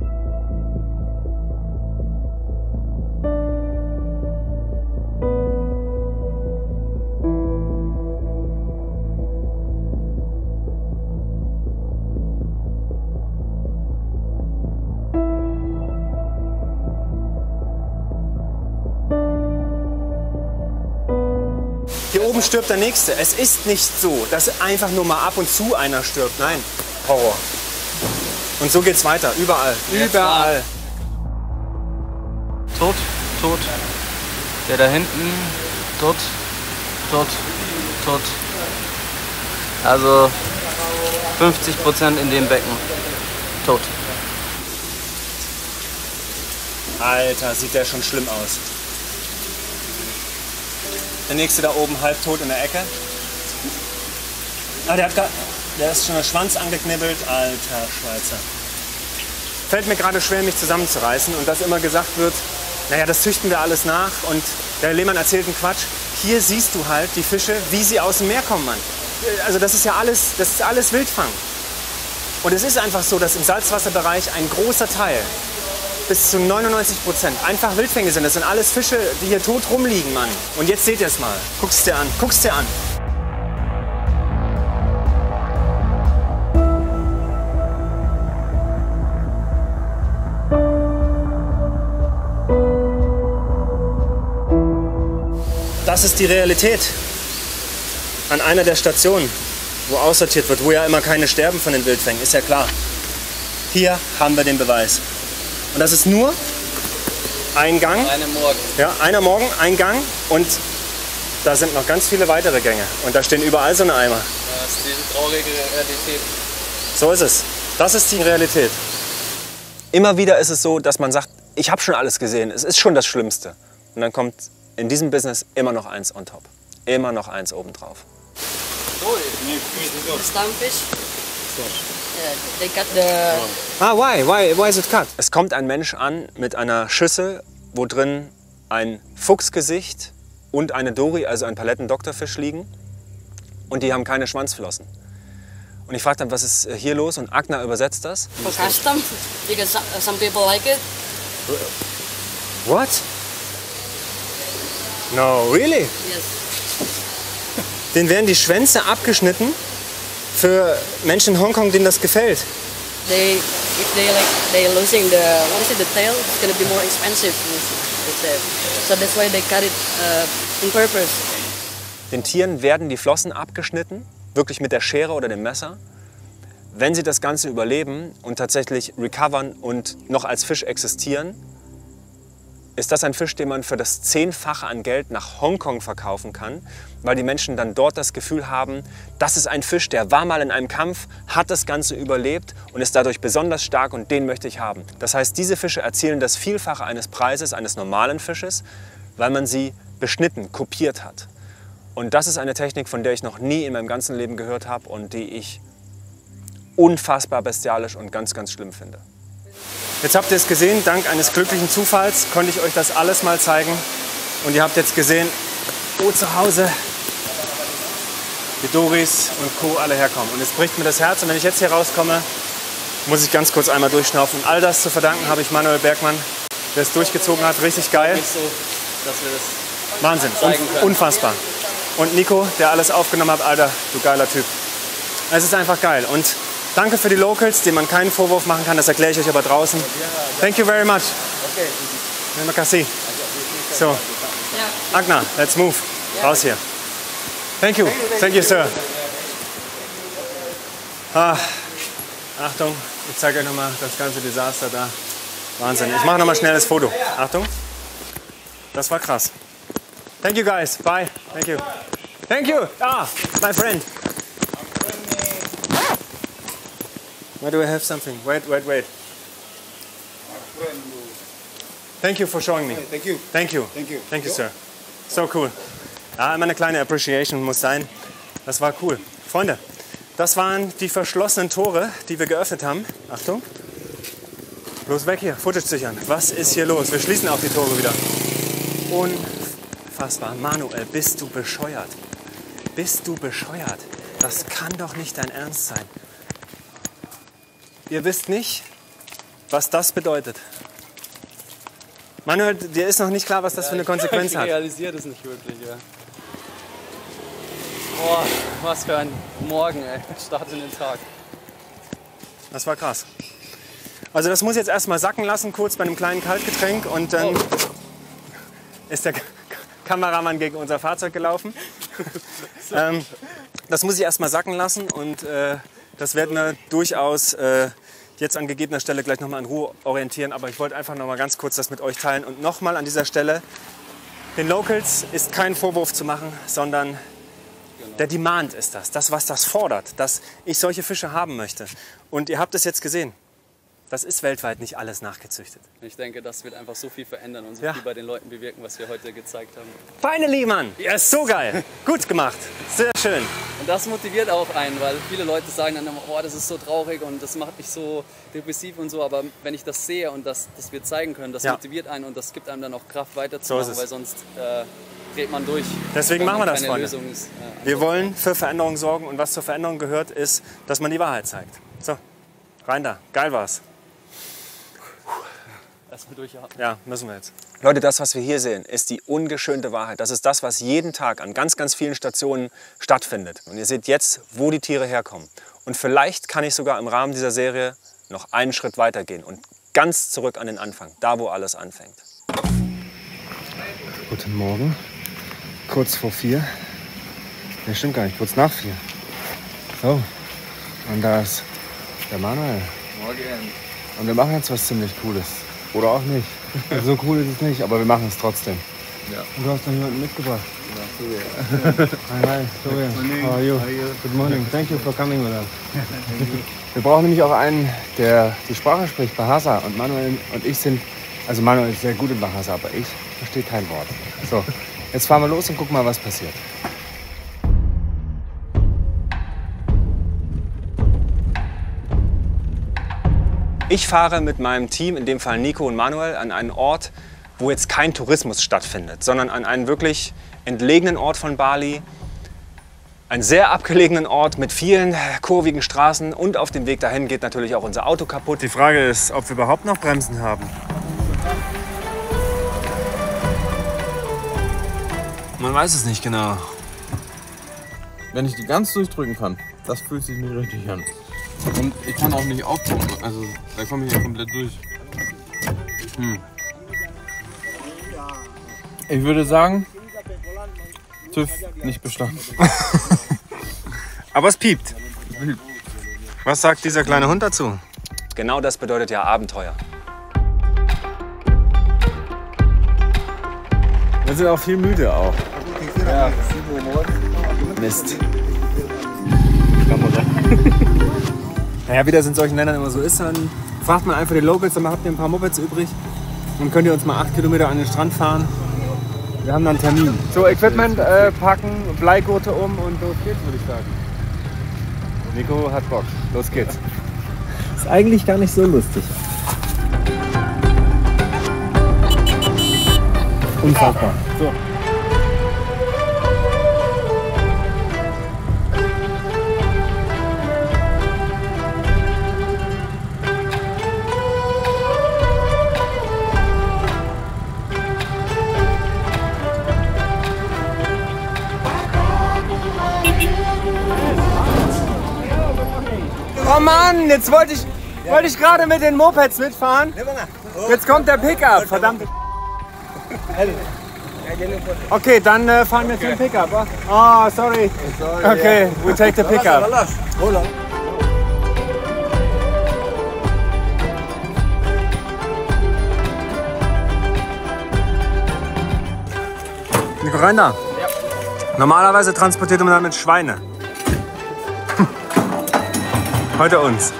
Hier oben stirbt der Nächste. Es ist nicht so, dass einfach nur mal ab und zu einer stirbt. Nein, Horror. Und so geht's weiter, überall, überall. Tot, tot. Der da hinten, tot, tot, tot. Also fünfzig Prozent in dem Becken. Tot. Alter, sieht der schon schlimm aus. Der nächste da oben halbtot in der Ecke. Ah, der, hat gar, der ist schon der Schwanz angeknibbelt. Alter Schweizer. Fällt mir gerade schwer, mich zusammenzureißen und dass immer gesagt wird, naja, das züchten wir alles nach und der Lehmann erzählt einen Quatsch. Hier siehst du halt die Fische, wie sie aus dem Meer kommen, Mann. Also das ist ja alles, das ist alles Wildfang. Und es ist einfach so, dass im Salzwasserbereich ein großer Teil, bis zu neunundneunzig Prozent, einfach Wildfänge sind. Das sind alles Fische, die hier tot rumliegen, Mann. Und jetzt seht ihr es mal. Guck's dir an, guck's dir an. Das ist die Realität an einer der Stationen, wo aussortiert wird, wo ja immer keine sterben von den Wildfängen, ist ja klar. Hier haben wir den Beweis. Und das ist nur ein Gang, eine Morgen. ja, einer Morgen, ein Gang und da sind noch ganz viele weitere Gänge. Und da stehen überall so eine Eimer. Das ist die traurige Realität. So ist es. Das ist die Realität. Immer wieder ist es so, dass man sagt, ich habe schon alles gesehen, es ist schon das Schlimmste. Und dann kommt in diesem Business immer noch eins on top. Immer noch eins obendrauf. Stamfish. Yeah, they cut the Ah, why? Why? Why is it cut? Es kommt ein Mensch an mit einer Schüssel, wo drin ein Fuchsgesicht und eine Dory, also ein Paletten-Doktorfisch liegen. Und die haben keine Schwanzflossen. Und ich frage dann, was ist hier los? Und Agna übersetzt das. for custom because some, some people like it. What? No, really? Yes. Den werden die Schwänze abgeschnitten für Menschen in Hongkong, denen das gefällt. They if they like they losing the what is it the tail, it's gonna be more expensive. They said. So that's why they cut it uh, in purpose. Den Tieren werden die Flossen abgeschnitten, wirklich mit der Schere oder dem Messer. Wenn sie das Ganze überleben und tatsächlich recovern und noch als Fisch existieren, ist das ein Fisch, den man für das Zehnfache an Geld nach Hongkong verkaufen kann, weil die Menschen dann dort das Gefühl haben, das ist ein Fisch, der war mal in einem Kampf, hat das Ganze überlebt und ist dadurch besonders stark und den möchte ich haben. Das heißt, diese Fische erzielen das Vielfache eines Preises eines normalen Fisches, weil man sie beschnitten, kopiert hat. Und das ist eine Technik, von der ich noch nie in meinem ganzen Leben gehört habe und die ich unfassbar bestialisch und ganz, ganz schlimm finde. Jetzt habt ihr es gesehen, dank eines glücklichen Zufalls konnte ich euch das alles mal zeigen. Und ihr habt jetzt gesehen, wo zu Hause die Doris und Co. alle herkommen. Und es bricht mir das Herz. Und wenn ich jetzt hier rauskomme, muss ich ganz kurz einmal durchschnaufen. Und all das zu verdanken habe ich Manuel Bergmann, der es durchgezogen hat. Richtig geil. Nicht so, dass wir das Wahnsinn, zeigen können. unfassbar. Und Nico, der alles aufgenommen hat, Alter, du geiler Typ. Es ist einfach geil. Und danke für die Locals, denen man keinen Vorwurf machen kann, das erkläre ich euch aber draußen. Thank you very much. Okay. Merci. So, Agna, let's move. Raus hier. Thank you. Thank you, sir. Ah, Achtung, ich zeige euch nochmal das ganze Desaster da. Wahnsinn. Ich mache nochmal schnell das Foto. Achtung. Das war krass. Thank you guys. Bye. Thank you. Thank you. Ah, my friend. Why do I have something? Wait, wait, wait. Thank you for showing me. Thank you. Thank you. Thank you. Thank you, sir. So cool. Ja, immer eine kleine Appreciation muss sein. Das war cool. Freunde, das waren die verschlossenen Tore, die wir geöffnet haben. Achtung. Los weg hier, Footage sichern. Was ist hier los? Wir schließen auch die Tore wieder. Unfassbar. Manuel, bist du bescheuert? Bist du bescheuert? Das kann doch nicht dein Ernst sein. Ihr wisst nicht, was das bedeutet. Manuel, dir ist noch nicht klar, was das für eine Konsequenz ich hat. Ich realisiere das nicht wirklich, ja. Boah, was für ein Morgen, ey. Start in den Tag. Das war krass. Also das muss jetzt erstmal sacken lassen, kurz bei einem kleinen Kaltgetränk und dann Oh. ist der K Kameramann gegen unser Fahrzeug gelaufen. ähm, das muss ich erstmal sacken lassen und äh, das werden wir durchaus äh, jetzt an gegebener Stelle gleich nochmal in Ruhe orientieren. Aber ich wollte einfach noch mal ganz kurz das mit euch teilen. Und nochmal an dieser Stelle, den Locals ist kein Vorwurf zu machen, sondern der Demand ist das. Das, was das fordert, dass ich solche Fische haben möchte. Und ihr habt es jetzt gesehen. Das ist weltweit nicht alles nachgezüchtet. Ich denke, das wird einfach so viel verändern und so Ja. viel bei den Leuten bewirken, was wir heute gezeigt haben. Finally, Mann! Yes. So geil! Gut gemacht! Sehr schön! Und das motiviert auch einen, weil viele Leute sagen dann immer, oh, das ist so traurig und das macht mich so depressiv und so. Aber wenn ich das sehe und das, das wir zeigen können, das Ja. motiviert einen und das gibt einem dann auch Kraft So weiterzumachen, ist es. weil sonst äh, dreht man durch. Deswegen wenn machen wir man das, keine Freunde. Lösung ist, äh, Wir wollen für Veränderung sorgen und was zur Veränderung gehört, ist, dass man die Wahrheit zeigt. So, rein da. Geil war's. erstmal durchhaben. Ja, müssen wir jetzt. Leute, das, was wir hier sehen, ist die ungeschönte Wahrheit. Das ist das, was jeden Tag an ganz, ganz vielen Stationen stattfindet. Und ihr seht jetzt, wo die Tiere herkommen. Und vielleicht kann ich sogar im Rahmen dieser Serie noch einen Schritt weiter gehen und ganz zurück an den Anfang, da, wo alles anfängt. Guten Morgen. Kurz vor vier. Ja, stimmt gar nicht, kurz nach vier. So, und da ist der Manuel. Morgen. Und wir machen jetzt was ziemlich Cooles. Oder auch nicht. Also so cool ist es nicht, aber wir machen es trotzdem. Ja. Und du hast noch jemanden mitgebracht. Ja, so, ja. Hi, hi, Florian. How are you? Good morning. Thank you for coming with us. Wir brauchen nämlich auch einen, der die Sprache spricht, Bahasa. Und Manuel und ich sind, also Manuel ist sehr gut in Bahasa, aber ich verstehe kein Wort. So, jetzt fahren wir los und gucken mal, was passiert. Ich fahre mit meinem Team, in dem Fall Nico und Manuel, an einen Ort, wo jetzt kein Tourismus stattfindet, sondern an einen wirklich entlegenen Ort von Bali. Einen sehr abgelegenen Ort mit vielen kurvigen Straßen und auf dem Weg dahin geht natürlich auch unser Auto kaputt. Die Frage ist, ob wir überhaupt noch Bremsen haben. Man weiß es nicht genau. Wenn ich die ganz durchdrücken kann, das fühlt sich nicht richtig an. Und ich kann auch nicht aufpumpen, also da komme ich ja komplett durch. Hm. Ich würde sagen, TÜV nicht bestanden. Aber es piept. Was sagt dieser kleine Hund dazu? Genau das bedeutet ja Abenteuer. Wir sind auch viel müde auch. Ja. Mist. Naja, wie das in solchen Ländern immer so ist, dann fragt man einfach die Locals, dann habt ihr ein paar Mopeds übrig. Dann könnt ihr uns mal acht Kilometer an den Strand fahren. Wir haben dann einen Termin. So, Equipment äh, packen, Bleigurte um und los geht's, würde ich sagen. Nico hat Bock. Los geht's. Ist eigentlich gar nicht so lustig. Unfassbar. So. Oh Mann, jetzt wollte ich, wollte ich gerade mit den Mopeds mitfahren. Jetzt kommt der Pickup, verdammt. Okay, dann äh, fahren wir zum Pickup. Oh, sorry. Okay, we take the Pickup. Nico, rein da. Normalerweise transportiert man damit Schweine. Heute uns.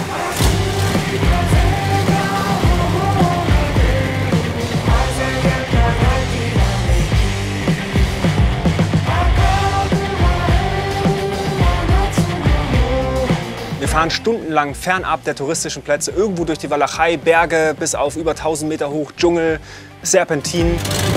Wir fahren stundenlang fernab der touristischen Plätze, irgendwo durch die Walachei, Berge bis auf über tausend Meter hoch, Dschungel, Serpentinen.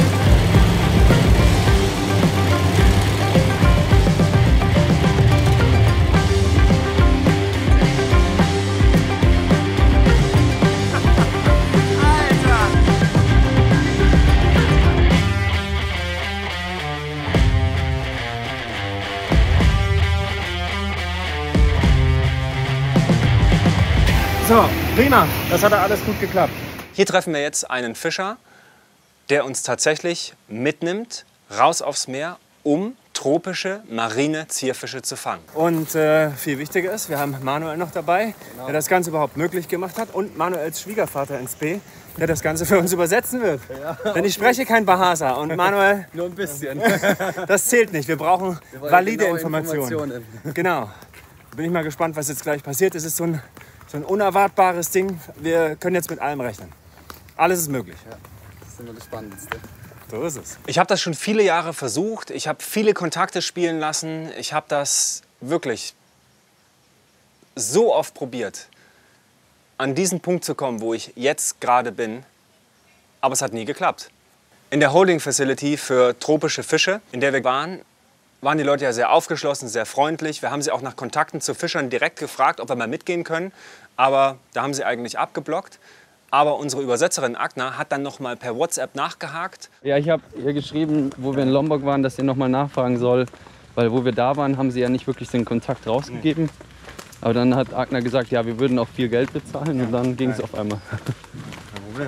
So, prima. Das hat ja alles gut geklappt. Hier treffen wir jetzt einen Fischer, der uns tatsächlich mitnimmt, raus aufs Meer, um tropische marine Zierfische zu fangen. Und äh, viel wichtiger ist, wir haben Manuel noch dabei, genau, der das Ganze überhaupt möglich gemacht hat. Und Manuels Schwiegervater ins B, der das Ganze für uns übersetzen wird. Ja, denn ich spreche kein Bahasa. Und Manuel, nur ein bisschen. Das zählt nicht. Wir brauchen wir valide genau Informationen. Informationen. Genau. Da bin ich mal gespannt, was jetzt gleich passiert. Es ist so ein, so ein unerwartbares Ding. Wir können jetzt mit allem rechnen. Alles ist möglich. Ja, das ist immer das Spannendste. So ist es. Ich habe das schon viele Jahre versucht. Ich habe viele Kontakte spielen lassen. Ich habe das wirklich so oft probiert, an diesen Punkt zu kommen, wo ich jetzt gerade bin. Aber es hat nie geklappt. In der Holding Facility für tropische Fische, in der wir waren, waren die Leute ja sehr aufgeschlossen, sehr freundlich. Wir haben sie auch nach Kontakten zu Fischern direkt gefragt, ob wir mal mitgehen können. Aber da haben sie eigentlich abgeblockt. Aber unsere Übersetzerin Agna hat dann noch mal per WhatsApp nachgehakt. Ja, ich habe ihr geschrieben, wo wir in Lombok waren, dass sie noch mal nachfragen soll. Weil wo wir da waren, haben sie ja nicht wirklich den Kontakt rausgegeben. Aber dann hat Agna gesagt, ja, wir würden auch viel Geld bezahlen. Und dann ging es auf einmal. Kein Problem.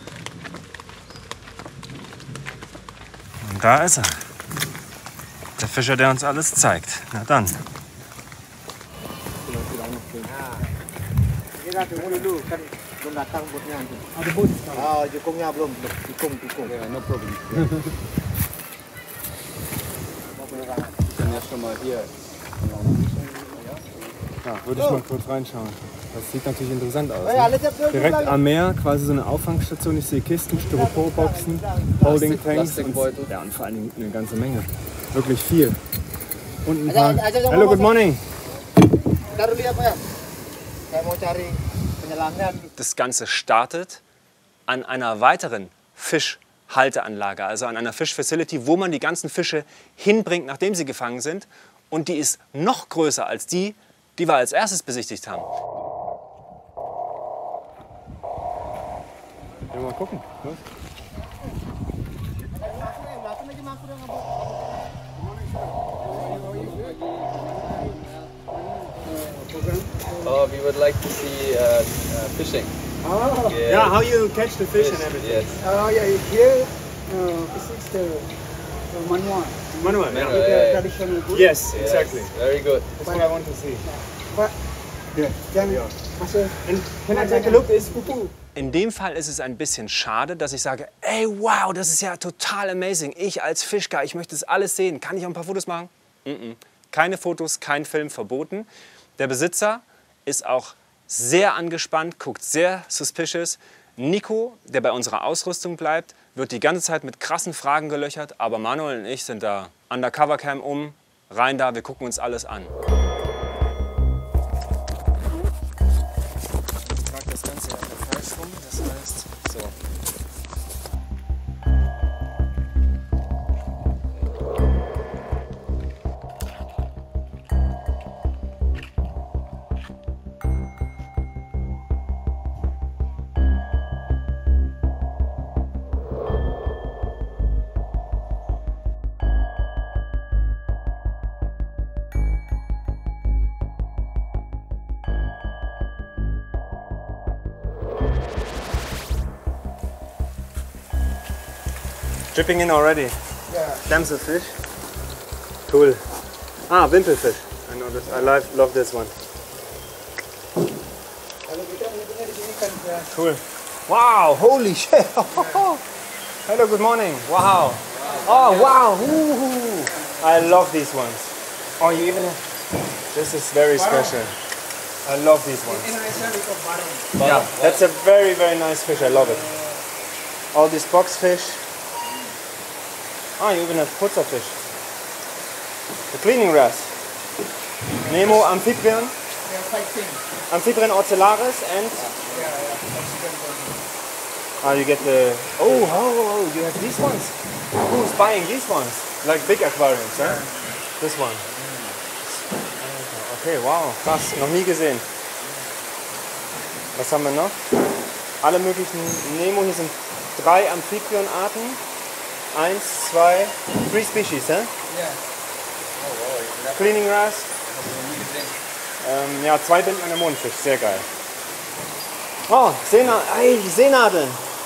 Und da ist er. Der Fischer, der uns alles zeigt. Na dann. Belum datang botnya. Ada bot. Ah, jukungnya belum. Jukung, jukung. Ja, no problem. Ich bin ja schon mal hier. Ja, würde ich mal kurz reinschauen. Das sieht natürlich interessant aus. Ne? Direkt am Meer, quasi so eine Auffangstation. Ich sehe Kisten, Styroporboxen, Holding Tanks. Und, ja, und vor allen Dingen eine ganze Menge. Wirklich viel. Und ein paar. Hello, good morning. Das Ganze startet an einer weiteren Fischhalteanlage, also an einer Fischfacility, wo man die ganzen Fische hinbringt, nachdem sie gefangen sind. Und die ist noch größer als die, die wir als erstes besichtigt haben. Ja, mal gucken. Los. Oh, we would like to see uh, uh, fishing. Oh, yeah. yeah, how you catch the fish Yes, and everything. yes. Oh yeah, here uh, this is the uh, manual. Manuel, Manuel, yeah. The yeah. traditional good. Yes, Yes, exactly. very good. That's what I want to see. But Yeah. then Yeah. masuk. And can I take a look? Is pupu? In dem Fall ist es ein bisschen schade, dass ich sage, ey, wow, das ist ja total amazing. Ich als Fischguy, ich möchte das alles sehen. Kann ich auch ein paar Fotos machen? Mm-mm. Keine Fotos, kein Film, verboten. Der Besitzer ist auch sehr angespannt, guckt sehr suspicious. Nico, der bei unserer Ausrüstung bleibt, wird die ganze Zeit mit krassen Fragen gelöchert. Aber Manuel und ich sind da Undercover-Cam um, rein da, wir gucken uns alles an. Ich mag das Ganze ja falsch rum, das heißt so. Dripping in already. Yeah. Damsel fish. Cool. Ah, Wimpelfish. I know this. I love, love this one. Cool. Wow, holy shit. Hello, good morning. Wow. Oh, wow. Ooh. I love these ones. Oh, you even have... This is very special. I love these ones. Yeah, that's a very, very nice fish. I love it. All these box fish. Ah, you even have Putzerfisch. The cleaning wrasse. Nemo Amphiprion. Amphiprion ocellaris and... Ah, you get the... Oh, oh, oh, you have these ones. Who's buying these ones? Like big aquariums, huh? This one. Okay, wow, krass. Noch nie gesehen. Was haben wir noch? Alle möglichen Nemo. Hier sind drei Amphiprion-Arten. Eins, zwei, three species, huh? Yeah. Cleaning wrasse. Ähm, ja, zwei Binden an der Mondfisch, sehr geil. Oh, Seena ey, Seenadeln.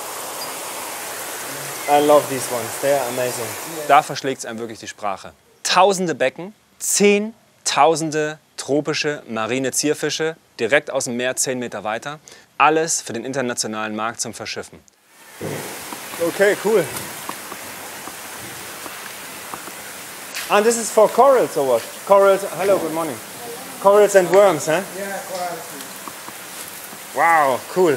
I love these ones, they are amazing. Da verschlägt es einem wirklich die Sprache. Tausende Becken, zehntausende tropische marine Zierfische, direkt aus dem Meer, zehn Meter weiter. Alles für den internationalen Markt zum Verschiffen. Okay, cool. And this is for corals or what? Corals, hello, good morning. Corals and worms, huh? Yeah, corals. Wow, cool.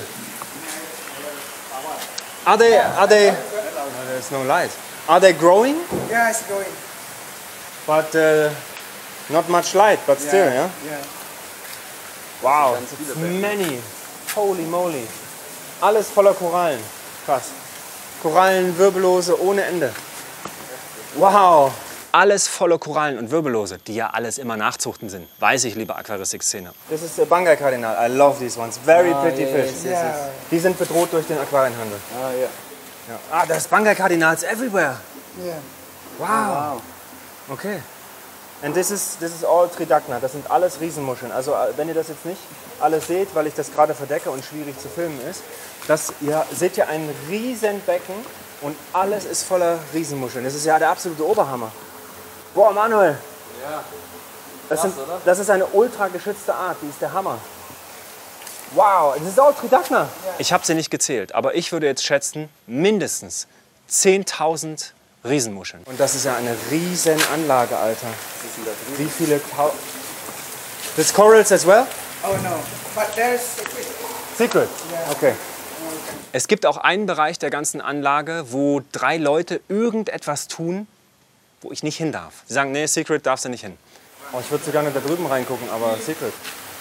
Are they, are they, oh, there's no light. Are they growing? Yeah, it's going. But uh, not much light, but still, yeah? Yeah. Wow, many. Holy moly. Alles voller Korallen. Krass. Korallen, Wirbellose ohne Ende. Wow. Alles voller Korallen und Wirbellose, die ja alles immer Nachzuchten sind. Weiß ich, liebe Aquaristik-Szene. Das ist der Banggai-Kardinal. I love these ones. Very ah, pretty yeah, fish. Yeah. Die sind bedroht durch den Aquarienhandel. Ah, yeah. Ja. Ah, das Banggai-Kardinals everywhere. Yeah. Wow. wow. Okay. And this is, this is all Tridacna. Das sind alles Riesenmuscheln. Also wenn ihr das jetzt nicht alles seht, weil ich das gerade verdecke und schwierig zu filmen ist, das, ihr seht ja ein Riesenbecken und alles ist voller Riesenmuscheln. Das ist ja der absolute Oberhammer. Boah, Manuel. Ja. Das, sind, das ist eine ultra geschützte Art, die ist der Hammer. Wow, das ist auch Tridacna. Ich habe sie nicht gezählt, aber ich würde jetzt schätzen, mindestens zehntausend Riesenmuscheln. Und das ist ja eine riesen Anlage, Alter. Wie viele Tau... This corals as well? Oh no, but there's secret. Secret? Okay. Es gibt auch einen Bereich der ganzen Anlage, wo drei Leute irgendetwas tun, wo ich nicht hin darf. Sie sagen, nee, Secret darfst du nicht hin. Oh, ich würde so gerne da drüben reingucken, aber Secret.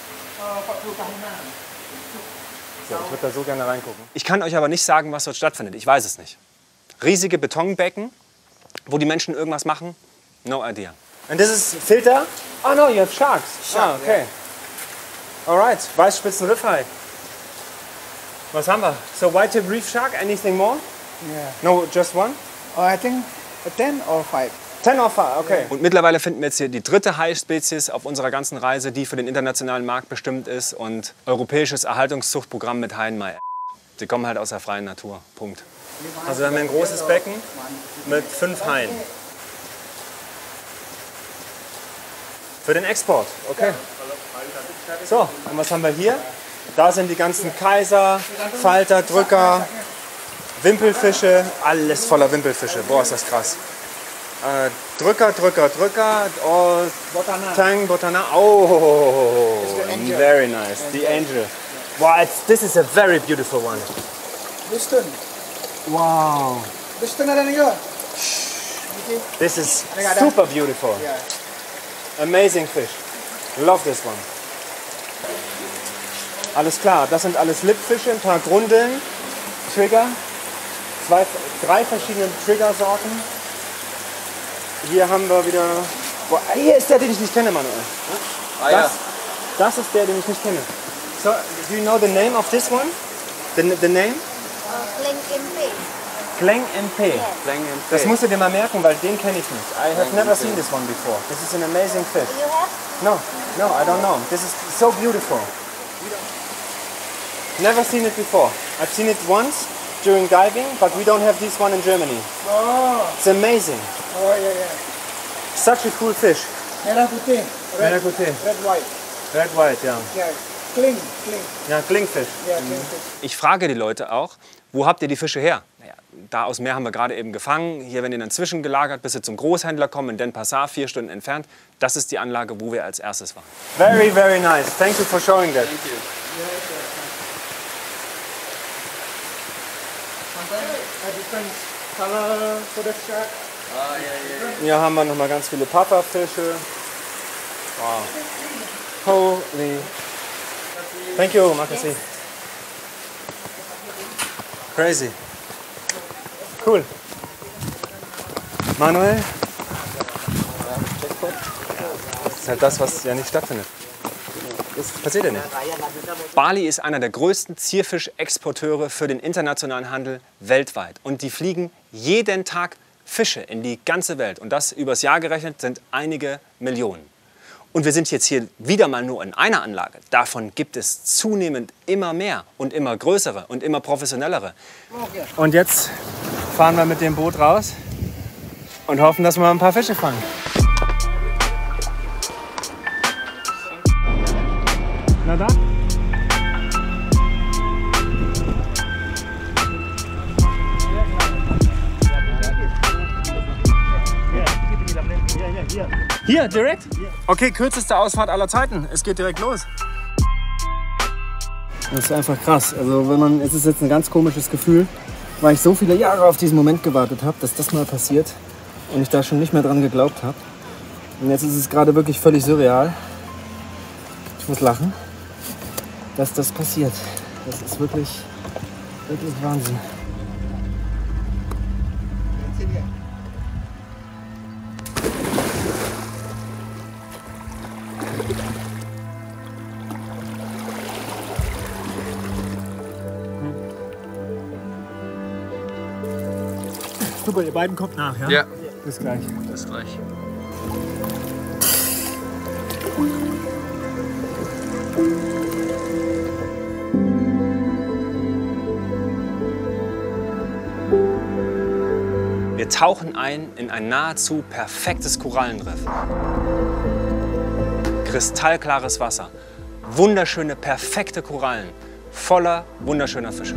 Ja, ich würde da so gerne reingucken. Ich kann euch aber nicht sagen, was dort stattfindet. Ich weiß es nicht. Riesige Betonbecken, wo die Menschen irgendwas machen? No idea. And this is filter? Oh no, you have sharks. Ah, okay. Alright, Weißspitzen-Riffhai. Was haben wir? So white-tip reef shark, anything more? Yeah. No, just one? Oh, I think ten or five. ten or five, okay. Und mittlerweile finden wir jetzt hier die dritte Hai-Spezies auf unserer ganzen Reise, die für den internationalen Markt bestimmt ist und europäisches Erhaltungszuchtprogramm mit Haien Mai. Sie kommen halt aus der freien Natur, Punkt. Also wir haben ein großes Becken mit fünf Haien. Für den Export, okay. So, und was haben wir hier? Da sind die ganzen Kaiser, Falter, Drücker, Wimpelfische, alles voller Wimpelfische. Boah, ist das krass. Äh, Drücker, Drücker, Drücker, oh, Tang, Botana. Oh, very nice. The angel. Wow, it's, this is a very beautiful one. Houston. Wow. Houston ada juga. This is super beautiful. Amazing fish. Love this one. Alles klar, das sind alles Lippfische, ein paar Grundeln, Trigger, zwei, drei verschiedene Triggersorten. Hier haben wir wieder. Boah, hier ist der, den ich nicht kenne, Manuel. Ah, das, ja. das ist der, den ich nicht kenne. So, do you know the name of this one? The, the name? Kleng M P. Kleng M P. Kleng M P. Das musst du dir mal merken, weil den kenne ich nicht. I have never seen this one before. This is an amazing fish. You have? No, no, I don't know. This is so beautiful. Never seen it before. I've seen it once during diving, but we don't have this one in Germany. Oh. It's amazing. Oh yeah, yeah. Such a cool fish. Merah putih. Merah putih. Red white. Red white, ja. Yeah. Kling, kling. Ja, Klingfisch. Yeah, klingfish. Ich frage die Leute auch, wo habt ihr die Fische her? Naja, da aus Meer haben wir gerade eben gefangen. Hier werden die dann zwischengelagert, bis sie zum Großhändler kommen, in Denpasar, vier Stunden entfernt. Das ist die Anlage, wo wir als erstes waren. Very, very nice. Thank you for showing that. Thank you. A different color for the shark. Ah, ja, ja. Hier haben wir noch mal ganz viele Pufferfische. Wow. Holy. Thank you, Makasi. Crazy. Cool. Manuel? Das ist halt das, was ja nicht stattfindet. Das passiert ja nicht. Bali ist einer der größten Zierfischexporteure für den internationalen Handel weltweit. Und die fliegen jeden Tag Fische in die ganze Welt. Und das übers Jahr gerechnet sind einige Millionen. Und wir sind jetzt hier wieder mal nur in einer Anlage. Davon gibt es zunehmend immer mehr und immer größere und immer professionellere. Und jetzt fahren wir mit dem Boot raus und hoffen, dass wir mal ein paar Fische fangen. Na da? Hier, direkt? Okay, kürzeste Ausfahrt aller Zeiten. Es geht direkt los. Das ist einfach krass. Also wenn man, es ist jetzt ein ganz komisches Gefühl, weil ich so viele Jahre auf diesen Moment gewartet habe, dass das mal passiert und ich da schon nicht mehr dran geglaubt habe. Und jetzt ist es gerade wirklich völlig surreal. Ich muss lachen, dass das passiert. Das ist wirklich, wirklich Wahnsinn. Super, ihr beiden kommt nach, ja? Ja. Bis gleich. Bis gleich. Wir tauchen ein in ein nahezu perfektes Korallenriff. Kristallklares Wasser, wunderschöne, perfekte Korallen, voller wunderschöner Fische.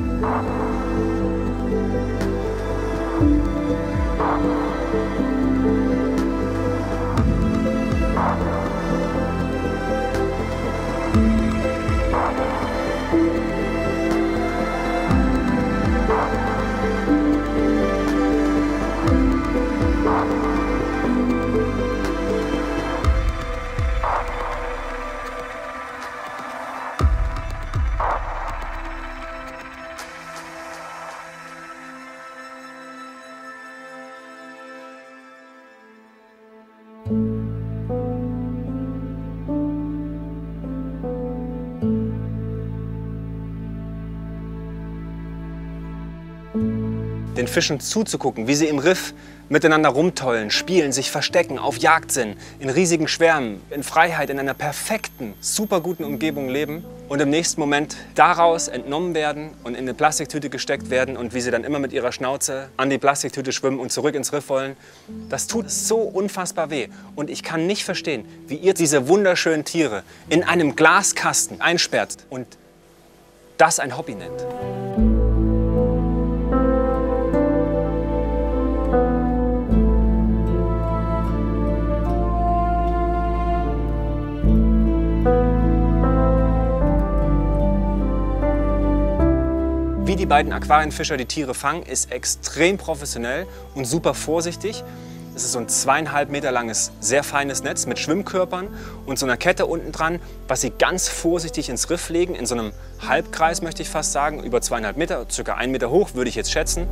Den Fischen zuzugucken, wie sie im Riff miteinander rumtollen, spielen, sich verstecken, auf Jagd sind, in riesigen Schwärmen, in Freiheit, in einer perfekten, super guten Umgebung leben und im nächsten Moment daraus entnommen werden und in eine Plastiktüte gesteckt werden und wie sie dann immer mit ihrer Schnauze an die Plastiktüte schwimmen und zurück ins Riff wollen. Das tut so unfassbar weh und ich kann nicht verstehen, wie ihr diese wunderschönen Tiere in einem Glaskasten einsperrt und das ein Hobby nennt. Wie die beiden Aquarienfischer die Tiere fangen, ist extrem professionell und super vorsichtig. Es ist so ein zweieinhalb Meter langes, sehr feines Netz mit Schwimmkörpern und so einer Kette unten dran, was sie ganz vorsichtig ins Riff legen, in so einem Halbkreis möchte ich fast sagen, über zweieinhalb Meter, circa einen Meter hoch, würde ich jetzt schätzen.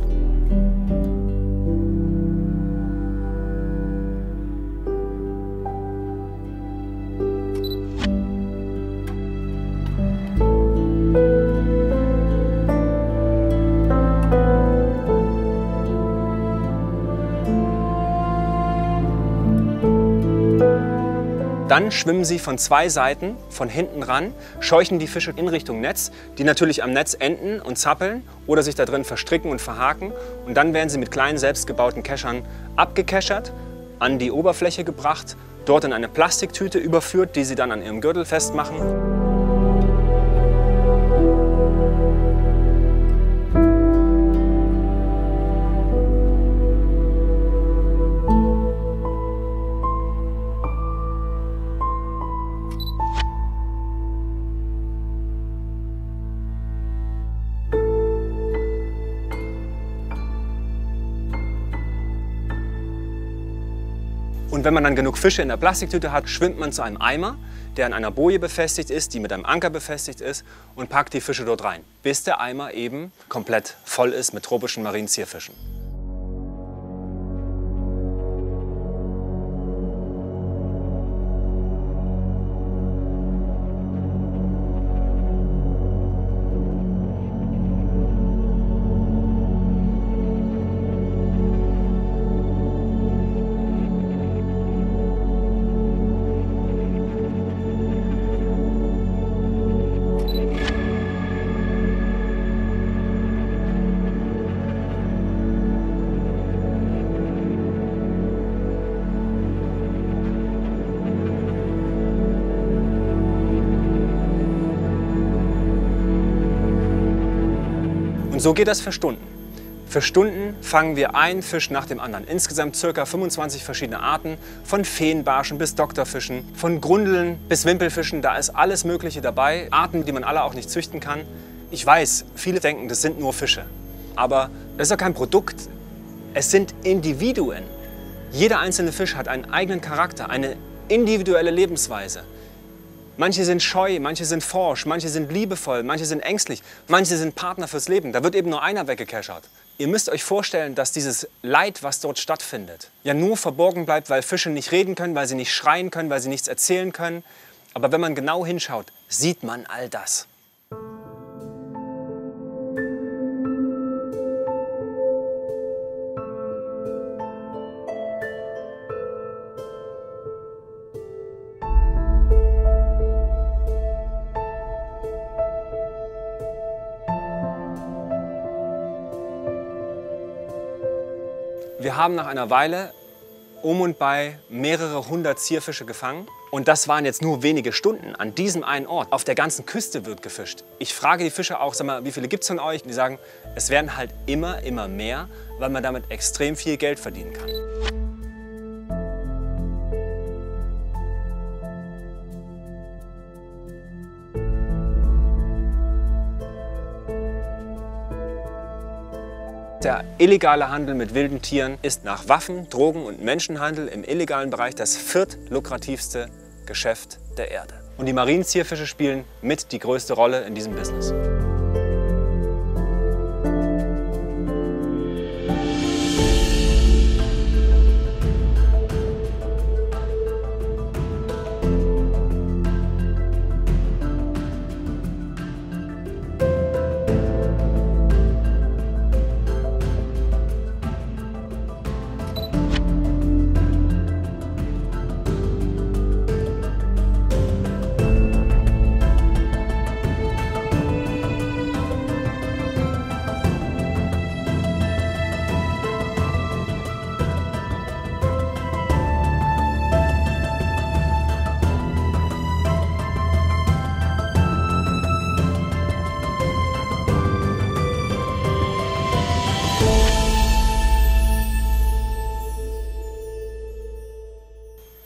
Dann schwimmen sie von zwei Seiten, von hinten ran, scheuchen die Fische in Richtung Netz, die natürlich am Netz enden und zappeln oder sich da drin verstricken und verhaken. Und dann werden sie mit kleinen selbstgebauten Keschern abgekeschert, an die Oberfläche gebracht, dort in eine Plastiktüte überführt, die sie dann an ihrem Gürtel festmachen. Und wenn man dann genug Fische in der Plastiktüte hat, schwimmt man zu einem Eimer, der an einer Boje befestigt ist, die mit einem Anker befestigt ist, und packt die Fische dort rein, bis der Eimer eben komplett voll ist mit tropischen Marienzierfischen. Und so geht das für Stunden. Für Stunden fangen wir einen Fisch nach dem anderen. Insgesamt ca. fünfundzwanzig verschiedene Arten, von Feenbarschen bis Doktorfischen, von Grundeln bis Wimpelfischen, da ist alles Mögliche dabei. Arten, die man alle auch nicht züchten kann. Ich weiß, viele denken, das sind nur Fische. Aber das ist doch kein Produkt. Es sind Individuen. Jeder einzelne Fisch hat einen eigenen Charakter, eine individuelle Lebensweise. Manche sind scheu, manche sind forsch, manche sind liebevoll, manche sind ängstlich, manche sind Partner fürs Leben. Da wird eben nur einer weggekeschert. Ihr müsst euch vorstellen, dass dieses Leid, was dort stattfindet, ja nur verborgen bleibt, weil Fische nicht reden können, weil sie nicht schreien können, weil sie nichts erzählen können. Aber wenn man genau hinschaut, sieht man all das. Wir haben nach einer Weile um und bei mehrere hundert Zierfische gefangen. Und das waren jetzt nur wenige Stunden an diesem einen Ort. Auf der ganzen Küste wird gefischt. Ich frage die Fischer auch, sag mal, wie viele gibt es von euch? Die sagen, es werden halt immer, immer mehr, weil man damit extrem viel Geld verdienen kann. Der illegale Handel mit wilden Tieren ist nach Waffen-, Drogen- und Menschenhandel im illegalen Bereich das viertlukrativste Geschäft der Erde. Und die Marienzierfische spielen mit die größte Rolle in diesem Business.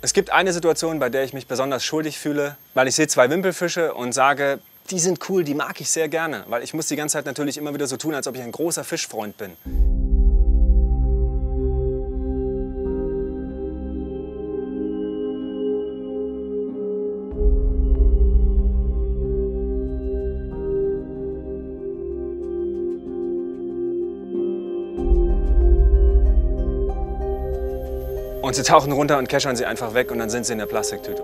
Es gibt eine Situation, bei der ich mich besonders schuldig fühle, weil ich sehe zwei Wimpelfische und sage, die sind cool, die mag ich sehr gerne. Weil ich muss die ganze Zeit natürlich immer wieder so tun, als ob ich ein großer Fischfreund bin. Und sie tauchen runter und keschern sie einfach weg und dann sind sie in der Plastiktüte.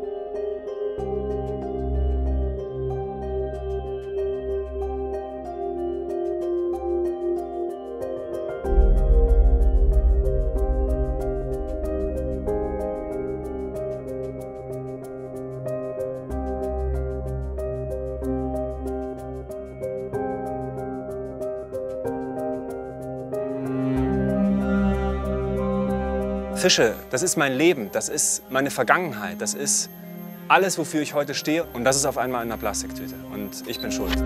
Fische, das ist mein Leben, das ist meine Vergangenheit, das ist alles, wofür ich heute stehe. Und das ist auf einmal in einer Plastiktüte. Und ich bin schuld.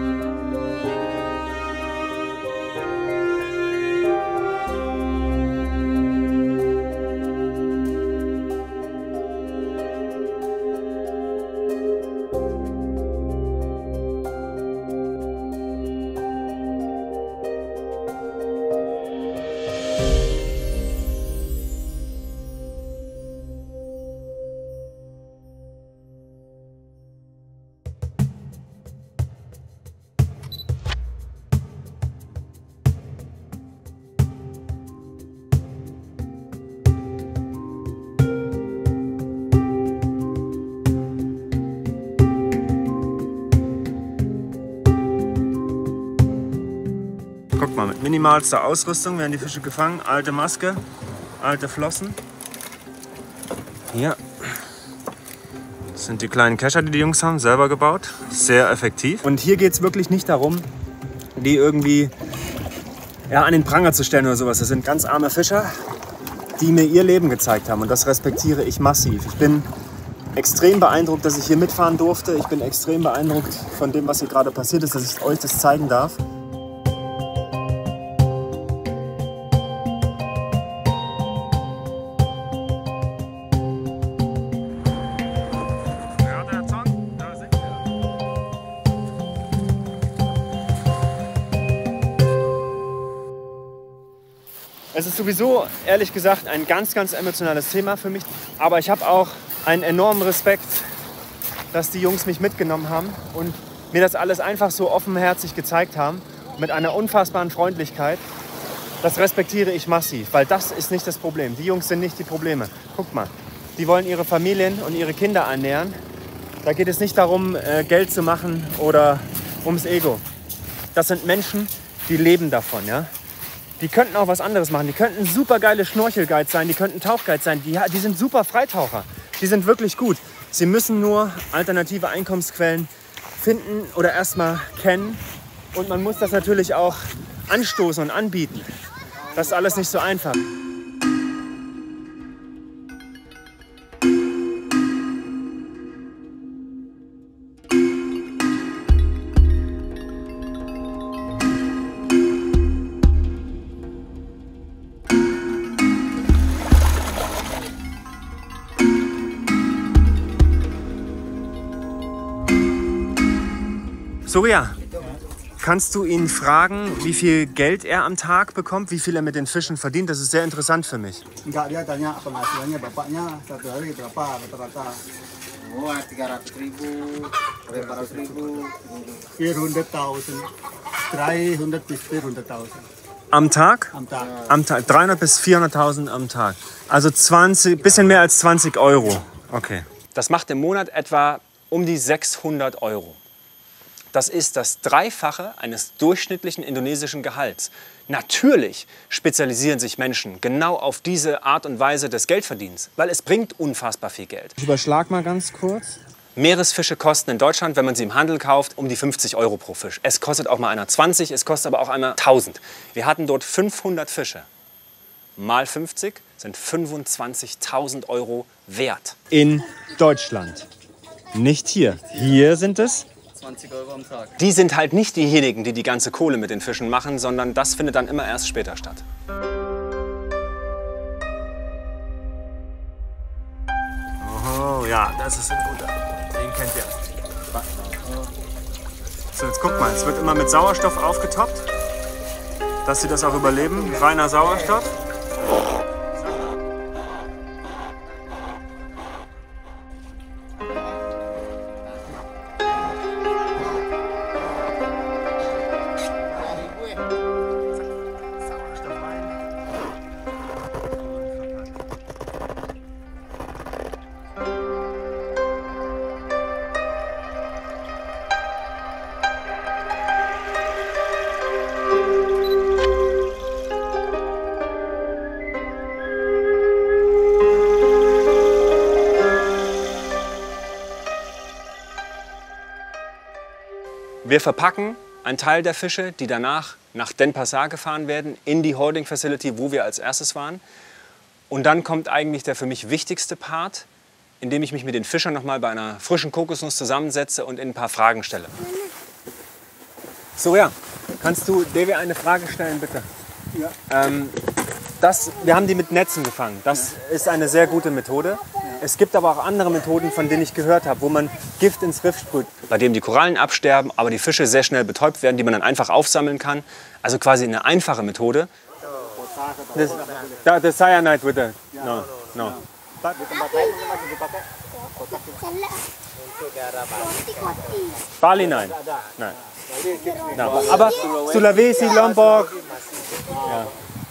Guck mal, mit minimalster Ausrüstung werden die Fische gefangen. Alte Maske, alte Flossen. Hier. Das sind die kleinen Kescher, die die Jungs haben, selber gebaut. Sehr effektiv. Und hier geht es wirklich nicht darum, die irgendwie ja, an den Pranger zu stellen oder sowas. Das sind ganz arme Fischer, die mir ihr Leben gezeigt haben. Und das respektiere ich massiv. Ich bin extrem beeindruckt, dass ich hier mitfahren durfte. Ich bin extrem beeindruckt von dem, was hier gerade passiert ist, dass ich euch das zeigen darf. Es ist sowieso, ehrlich gesagt, ein ganz, ganz emotionales Thema für mich. Aber ich habe auch einen enormen Respekt, dass die Jungs mich mitgenommen haben und mir das alles einfach so offenherzig gezeigt haben, mit einer unfassbaren Freundlichkeit. Das respektiere ich massiv, weil das ist nicht das Problem. Die Jungs sind nicht die Probleme. Guck mal, die wollen ihre Familien und ihre Kinder ernähren. Da geht es nicht darum, Geld zu machen oder ums Ego. Das sind Menschen, die leben davon, ja. Die könnten auch was anderes machen. Die könnten super geile Schnorchelguides sein, die könnten Tauchguides sein. Die, die sind super Freitaucher. Die sind wirklich gut. Sie müssen nur alternative Einkommensquellen finden oder erstmal kennen. Und man muss das natürlich auch anstoßen und anbieten. Das ist alles nicht so einfach. Surya, kannst du ihn fragen, wie viel Geld er am Tag bekommt, wie viel er mit den Fischen verdient? Das ist sehr interessant für mich. Enggak, dia tanya penghasilannya bapaknya satu hari berapa rata-rata. Oh, tiga ratus ribu, empat ratus ribu, vierhunderttausend, dreihundert bis vierhunderttausend. Am Tag? Am Tag. Am Tag, dreihundert bis vierhunderttausend am Tag. Also zwanzig, bisschen mehr als zwanzig Euro. Okay. Das macht im Monat etwa um die sechshundert Euro. Das ist das Dreifache eines durchschnittlichen indonesischen Gehalts. Natürlich spezialisieren sich Menschen genau auf diese Art und Weise des Geldverdienens, weil es bringt unfassbar viel Geld. Ich überschlag mal ganz kurz. Meeresfische kosten in Deutschland, wenn man sie im Handel kauft, um die fünfzig Euro pro Fisch. Es kostet auch mal einer zwanzig, es kostet aber auch einmal tausend. Wir hatten dort fünfhundert Fische. Mal fünfzig sind fünfundzwanzigtausend Euro wert. In Deutschland. Nicht hier. Hier sind es zwanzig Euro am Tag. Die sind halt nicht diejenigen, die die ganze Kohle mit den Fischen machen, sondern das findet dann immer erst später statt. Das ist ein guter. Den kennt ihr. So, jetzt guck mal, es wird immer mit Sauerstoff aufgetoppt, dass sie das auch überleben. Reiner Sauerstoff. Wir verpacken einen Teil der Fische, die danach nach Denpasar gefahren werden, in die Holding Facility, wo wir als erstes waren. Und dann kommt eigentlich der für mich wichtigste Part, in dem ich mich mit den Fischern noch mal bei einer frischen Kokosnuss zusammensetze und ihnen ein paar Fragen stelle. So, ja, kannst du Devi eine Frage stellen, bitte? Ja. Ähm, das, wir haben die mit Netzen gefangen. Das ist eine sehr gute Methode. Es gibt aber auch andere Methoden, von denen ich gehört habe, wo man Gift ins Riff sprüht, bei dem die Korallen absterben, aber die Fische sehr schnell betäubt werden, die man dann einfach aufsammeln kann. Also quasi eine einfache Methode. Das, the, the cyanide with the, no, no. Bali nein. Nein. No. Aber Sulawesi, Lombok. Ja.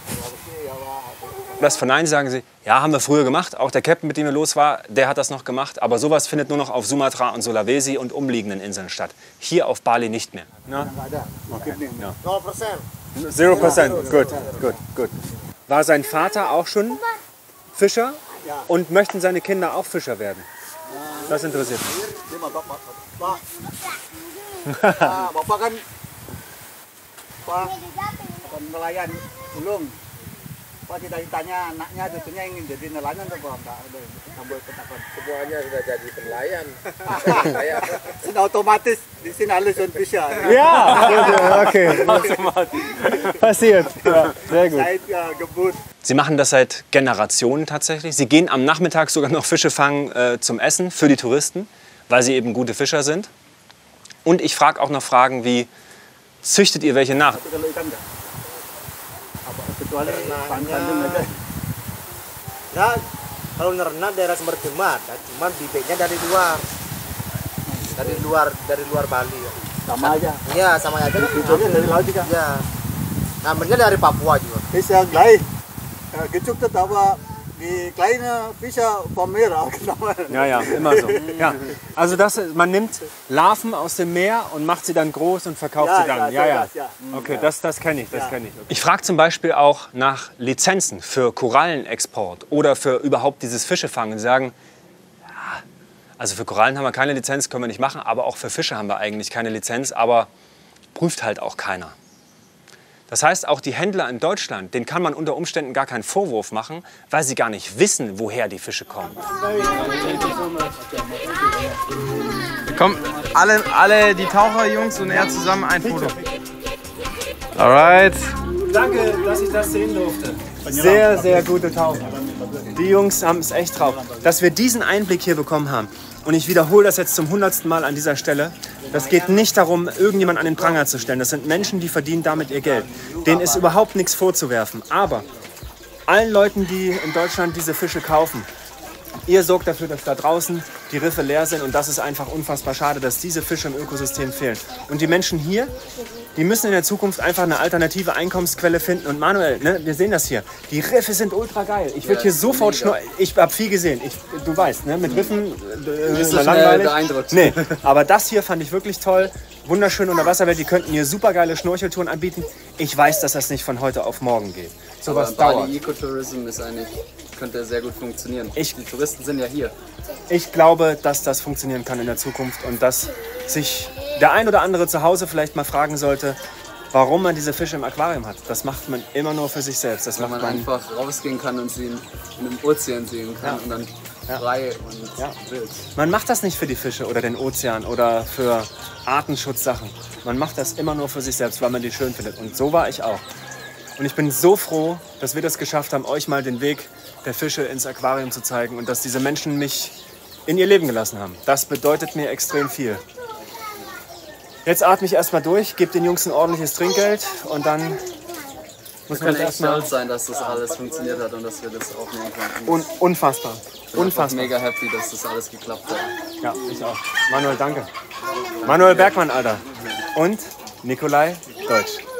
Das von Nein sagen sie, ja, haben wir früher gemacht. Auch der Captain, mit dem wir los war, der hat das noch gemacht. Aber sowas findet nur noch auf Sumatra und Sulawesi und umliegenden Inseln statt. Hier auf Bali nicht mehr. Ja? Okay. Ja. Zero Prozent. Gut, gut, gut. War sein Vater auch schon Fischer und möchten seine Kinder auch Fischer werden? Das interessiert mich. Bapak kan Pak nelayan ulung. Pak cita-citanya anaknya cucunya ingin jadi nelayan tuh Pak. Nambah ketakutan. Semuanya sudah jadi nelayan. Sudah otomatis di sini alles schon Fischer. Ja, okay. Passiert. Ja, sehr gut. Seit Geburt. Sie machen das seit Generationen tatsächlich. Sie gehen am Nachmittag sogar noch Fische fangen äh, zum Essen für die Touristen, weil sie eben gute Fischer sind. Und ich frage auch noch Fragen wie, züchtet ihr welche nach? Ya, kalau nernak daerah Sumber Gemat, cuman bibitnya dari luar, dari luar, dari luar Bali. Sama aja. Iya, sama aja. Bibitnya dari laut juga. Iya. Ngambilnya dari Papua juga. Bisa gleich. Gezüchtet, aber die kleine Fischer vom Meer. Ja, ja, immer so. Ja. Also das, man nimmt Larven aus dem Meer und macht sie dann groß und verkauft Ja, sie dann. ja, Ja, so ja. das, ja. Okay, das, das kenne ich, das kenne ich. Ich frage zum Beispiel auch nach Lizenzen für Korallenexport oder für überhaupt dieses Fischefangen. Sie sagen, ja, also für Korallen haben wir keine Lizenz, können wir nicht machen, aber auch für Fische haben wir eigentlich keine Lizenz, aber prüft halt auch keiner. Das heißt, auch die Händler in Deutschland, denen kann man unter Umständen gar keinen Vorwurf machen, weil sie gar nicht wissen, woher die Fische kommen. Komm, alle, alle die Taucherjungs und er zusammen ein Foto. Alright. Danke, dass ich das sehen durfte. Sehr, sehr gute Taucher. Die Jungs haben es echt drauf. Dass wir diesen Einblick hier bekommen haben. Und ich wiederhole das jetzt zum hundertsten Mal an dieser Stelle. Das geht nicht darum, irgendjemand an den Pranger zu stellen. Das sind Menschen, die verdienen damit ihr Geld. Denen ist überhaupt nichts vorzuwerfen. Aber allen Leuten, die in Deutschland diese Fische kaufen, ihr sorgt dafür, dass da draußen die Riffe leer sind. Und das ist einfach unfassbar schade, dass diese Fische im Ökosystem fehlen. Und die Menschen hier, die müssen in der Zukunft einfach eine alternative Einkommensquelle finden. Und Manuel, ne, wir sehen das hier. Die Riffe sind ultra geil. Ich würde hier sofort schnorcheln. Ich habe viel gesehen. Ich, du weißt, ne, mit Riffen äh, ist so langweilig. Beeindruckt. Nee, aber das hier fand ich wirklich toll. Wunderschöne Unterwasserwelt. Die könnten hier super geile Schnorcheltouren anbieten. Ich weiß, dass das nicht von heute auf morgen geht. So was dauert. Bali Ecotourism ist eigentlich, könnte sehr gut funktionieren. Ich, die Touristen sind ja hier. Ich glaube, dass das funktionieren kann in der Zukunft und dass sich der ein oder andere zu Hause vielleicht mal fragen sollte, warum man diese Fische im Aquarium hat. Das macht man immer nur für sich selbst. Das Weil macht man, man einfach rausgehen kann und sie in, in dem Ozean sehen kann Ja. und dann Ja. frei und Ja. wild. Man macht das nicht für die Fische oder den Ozean oder für Artenschutzsachen. Man macht das immer nur für sich selbst, weil man die schön findet. Und so war ich auch. Und ich bin so froh, dass wir das geschafft haben, euch mal den Weg der Fische ins Aquarium zu zeigen und dass diese Menschen mich in ihr Leben gelassen haben. Das bedeutet mir extrem viel. Jetzt atme ich erstmal durch, gebe den Jungs ein ordentliches Trinkgeld und dann muss wir man können echt erstmal. stolz sein, dass das alles funktioniert hat und dass wir das aufnehmen konnten. Un unfassbar. Ich bin Unfassbar. mega happy, dass das alles geklappt hat. Ja, ich auch. Manuel, danke. Manuel Bergmann, Alter. Und Nikolai Deutsch.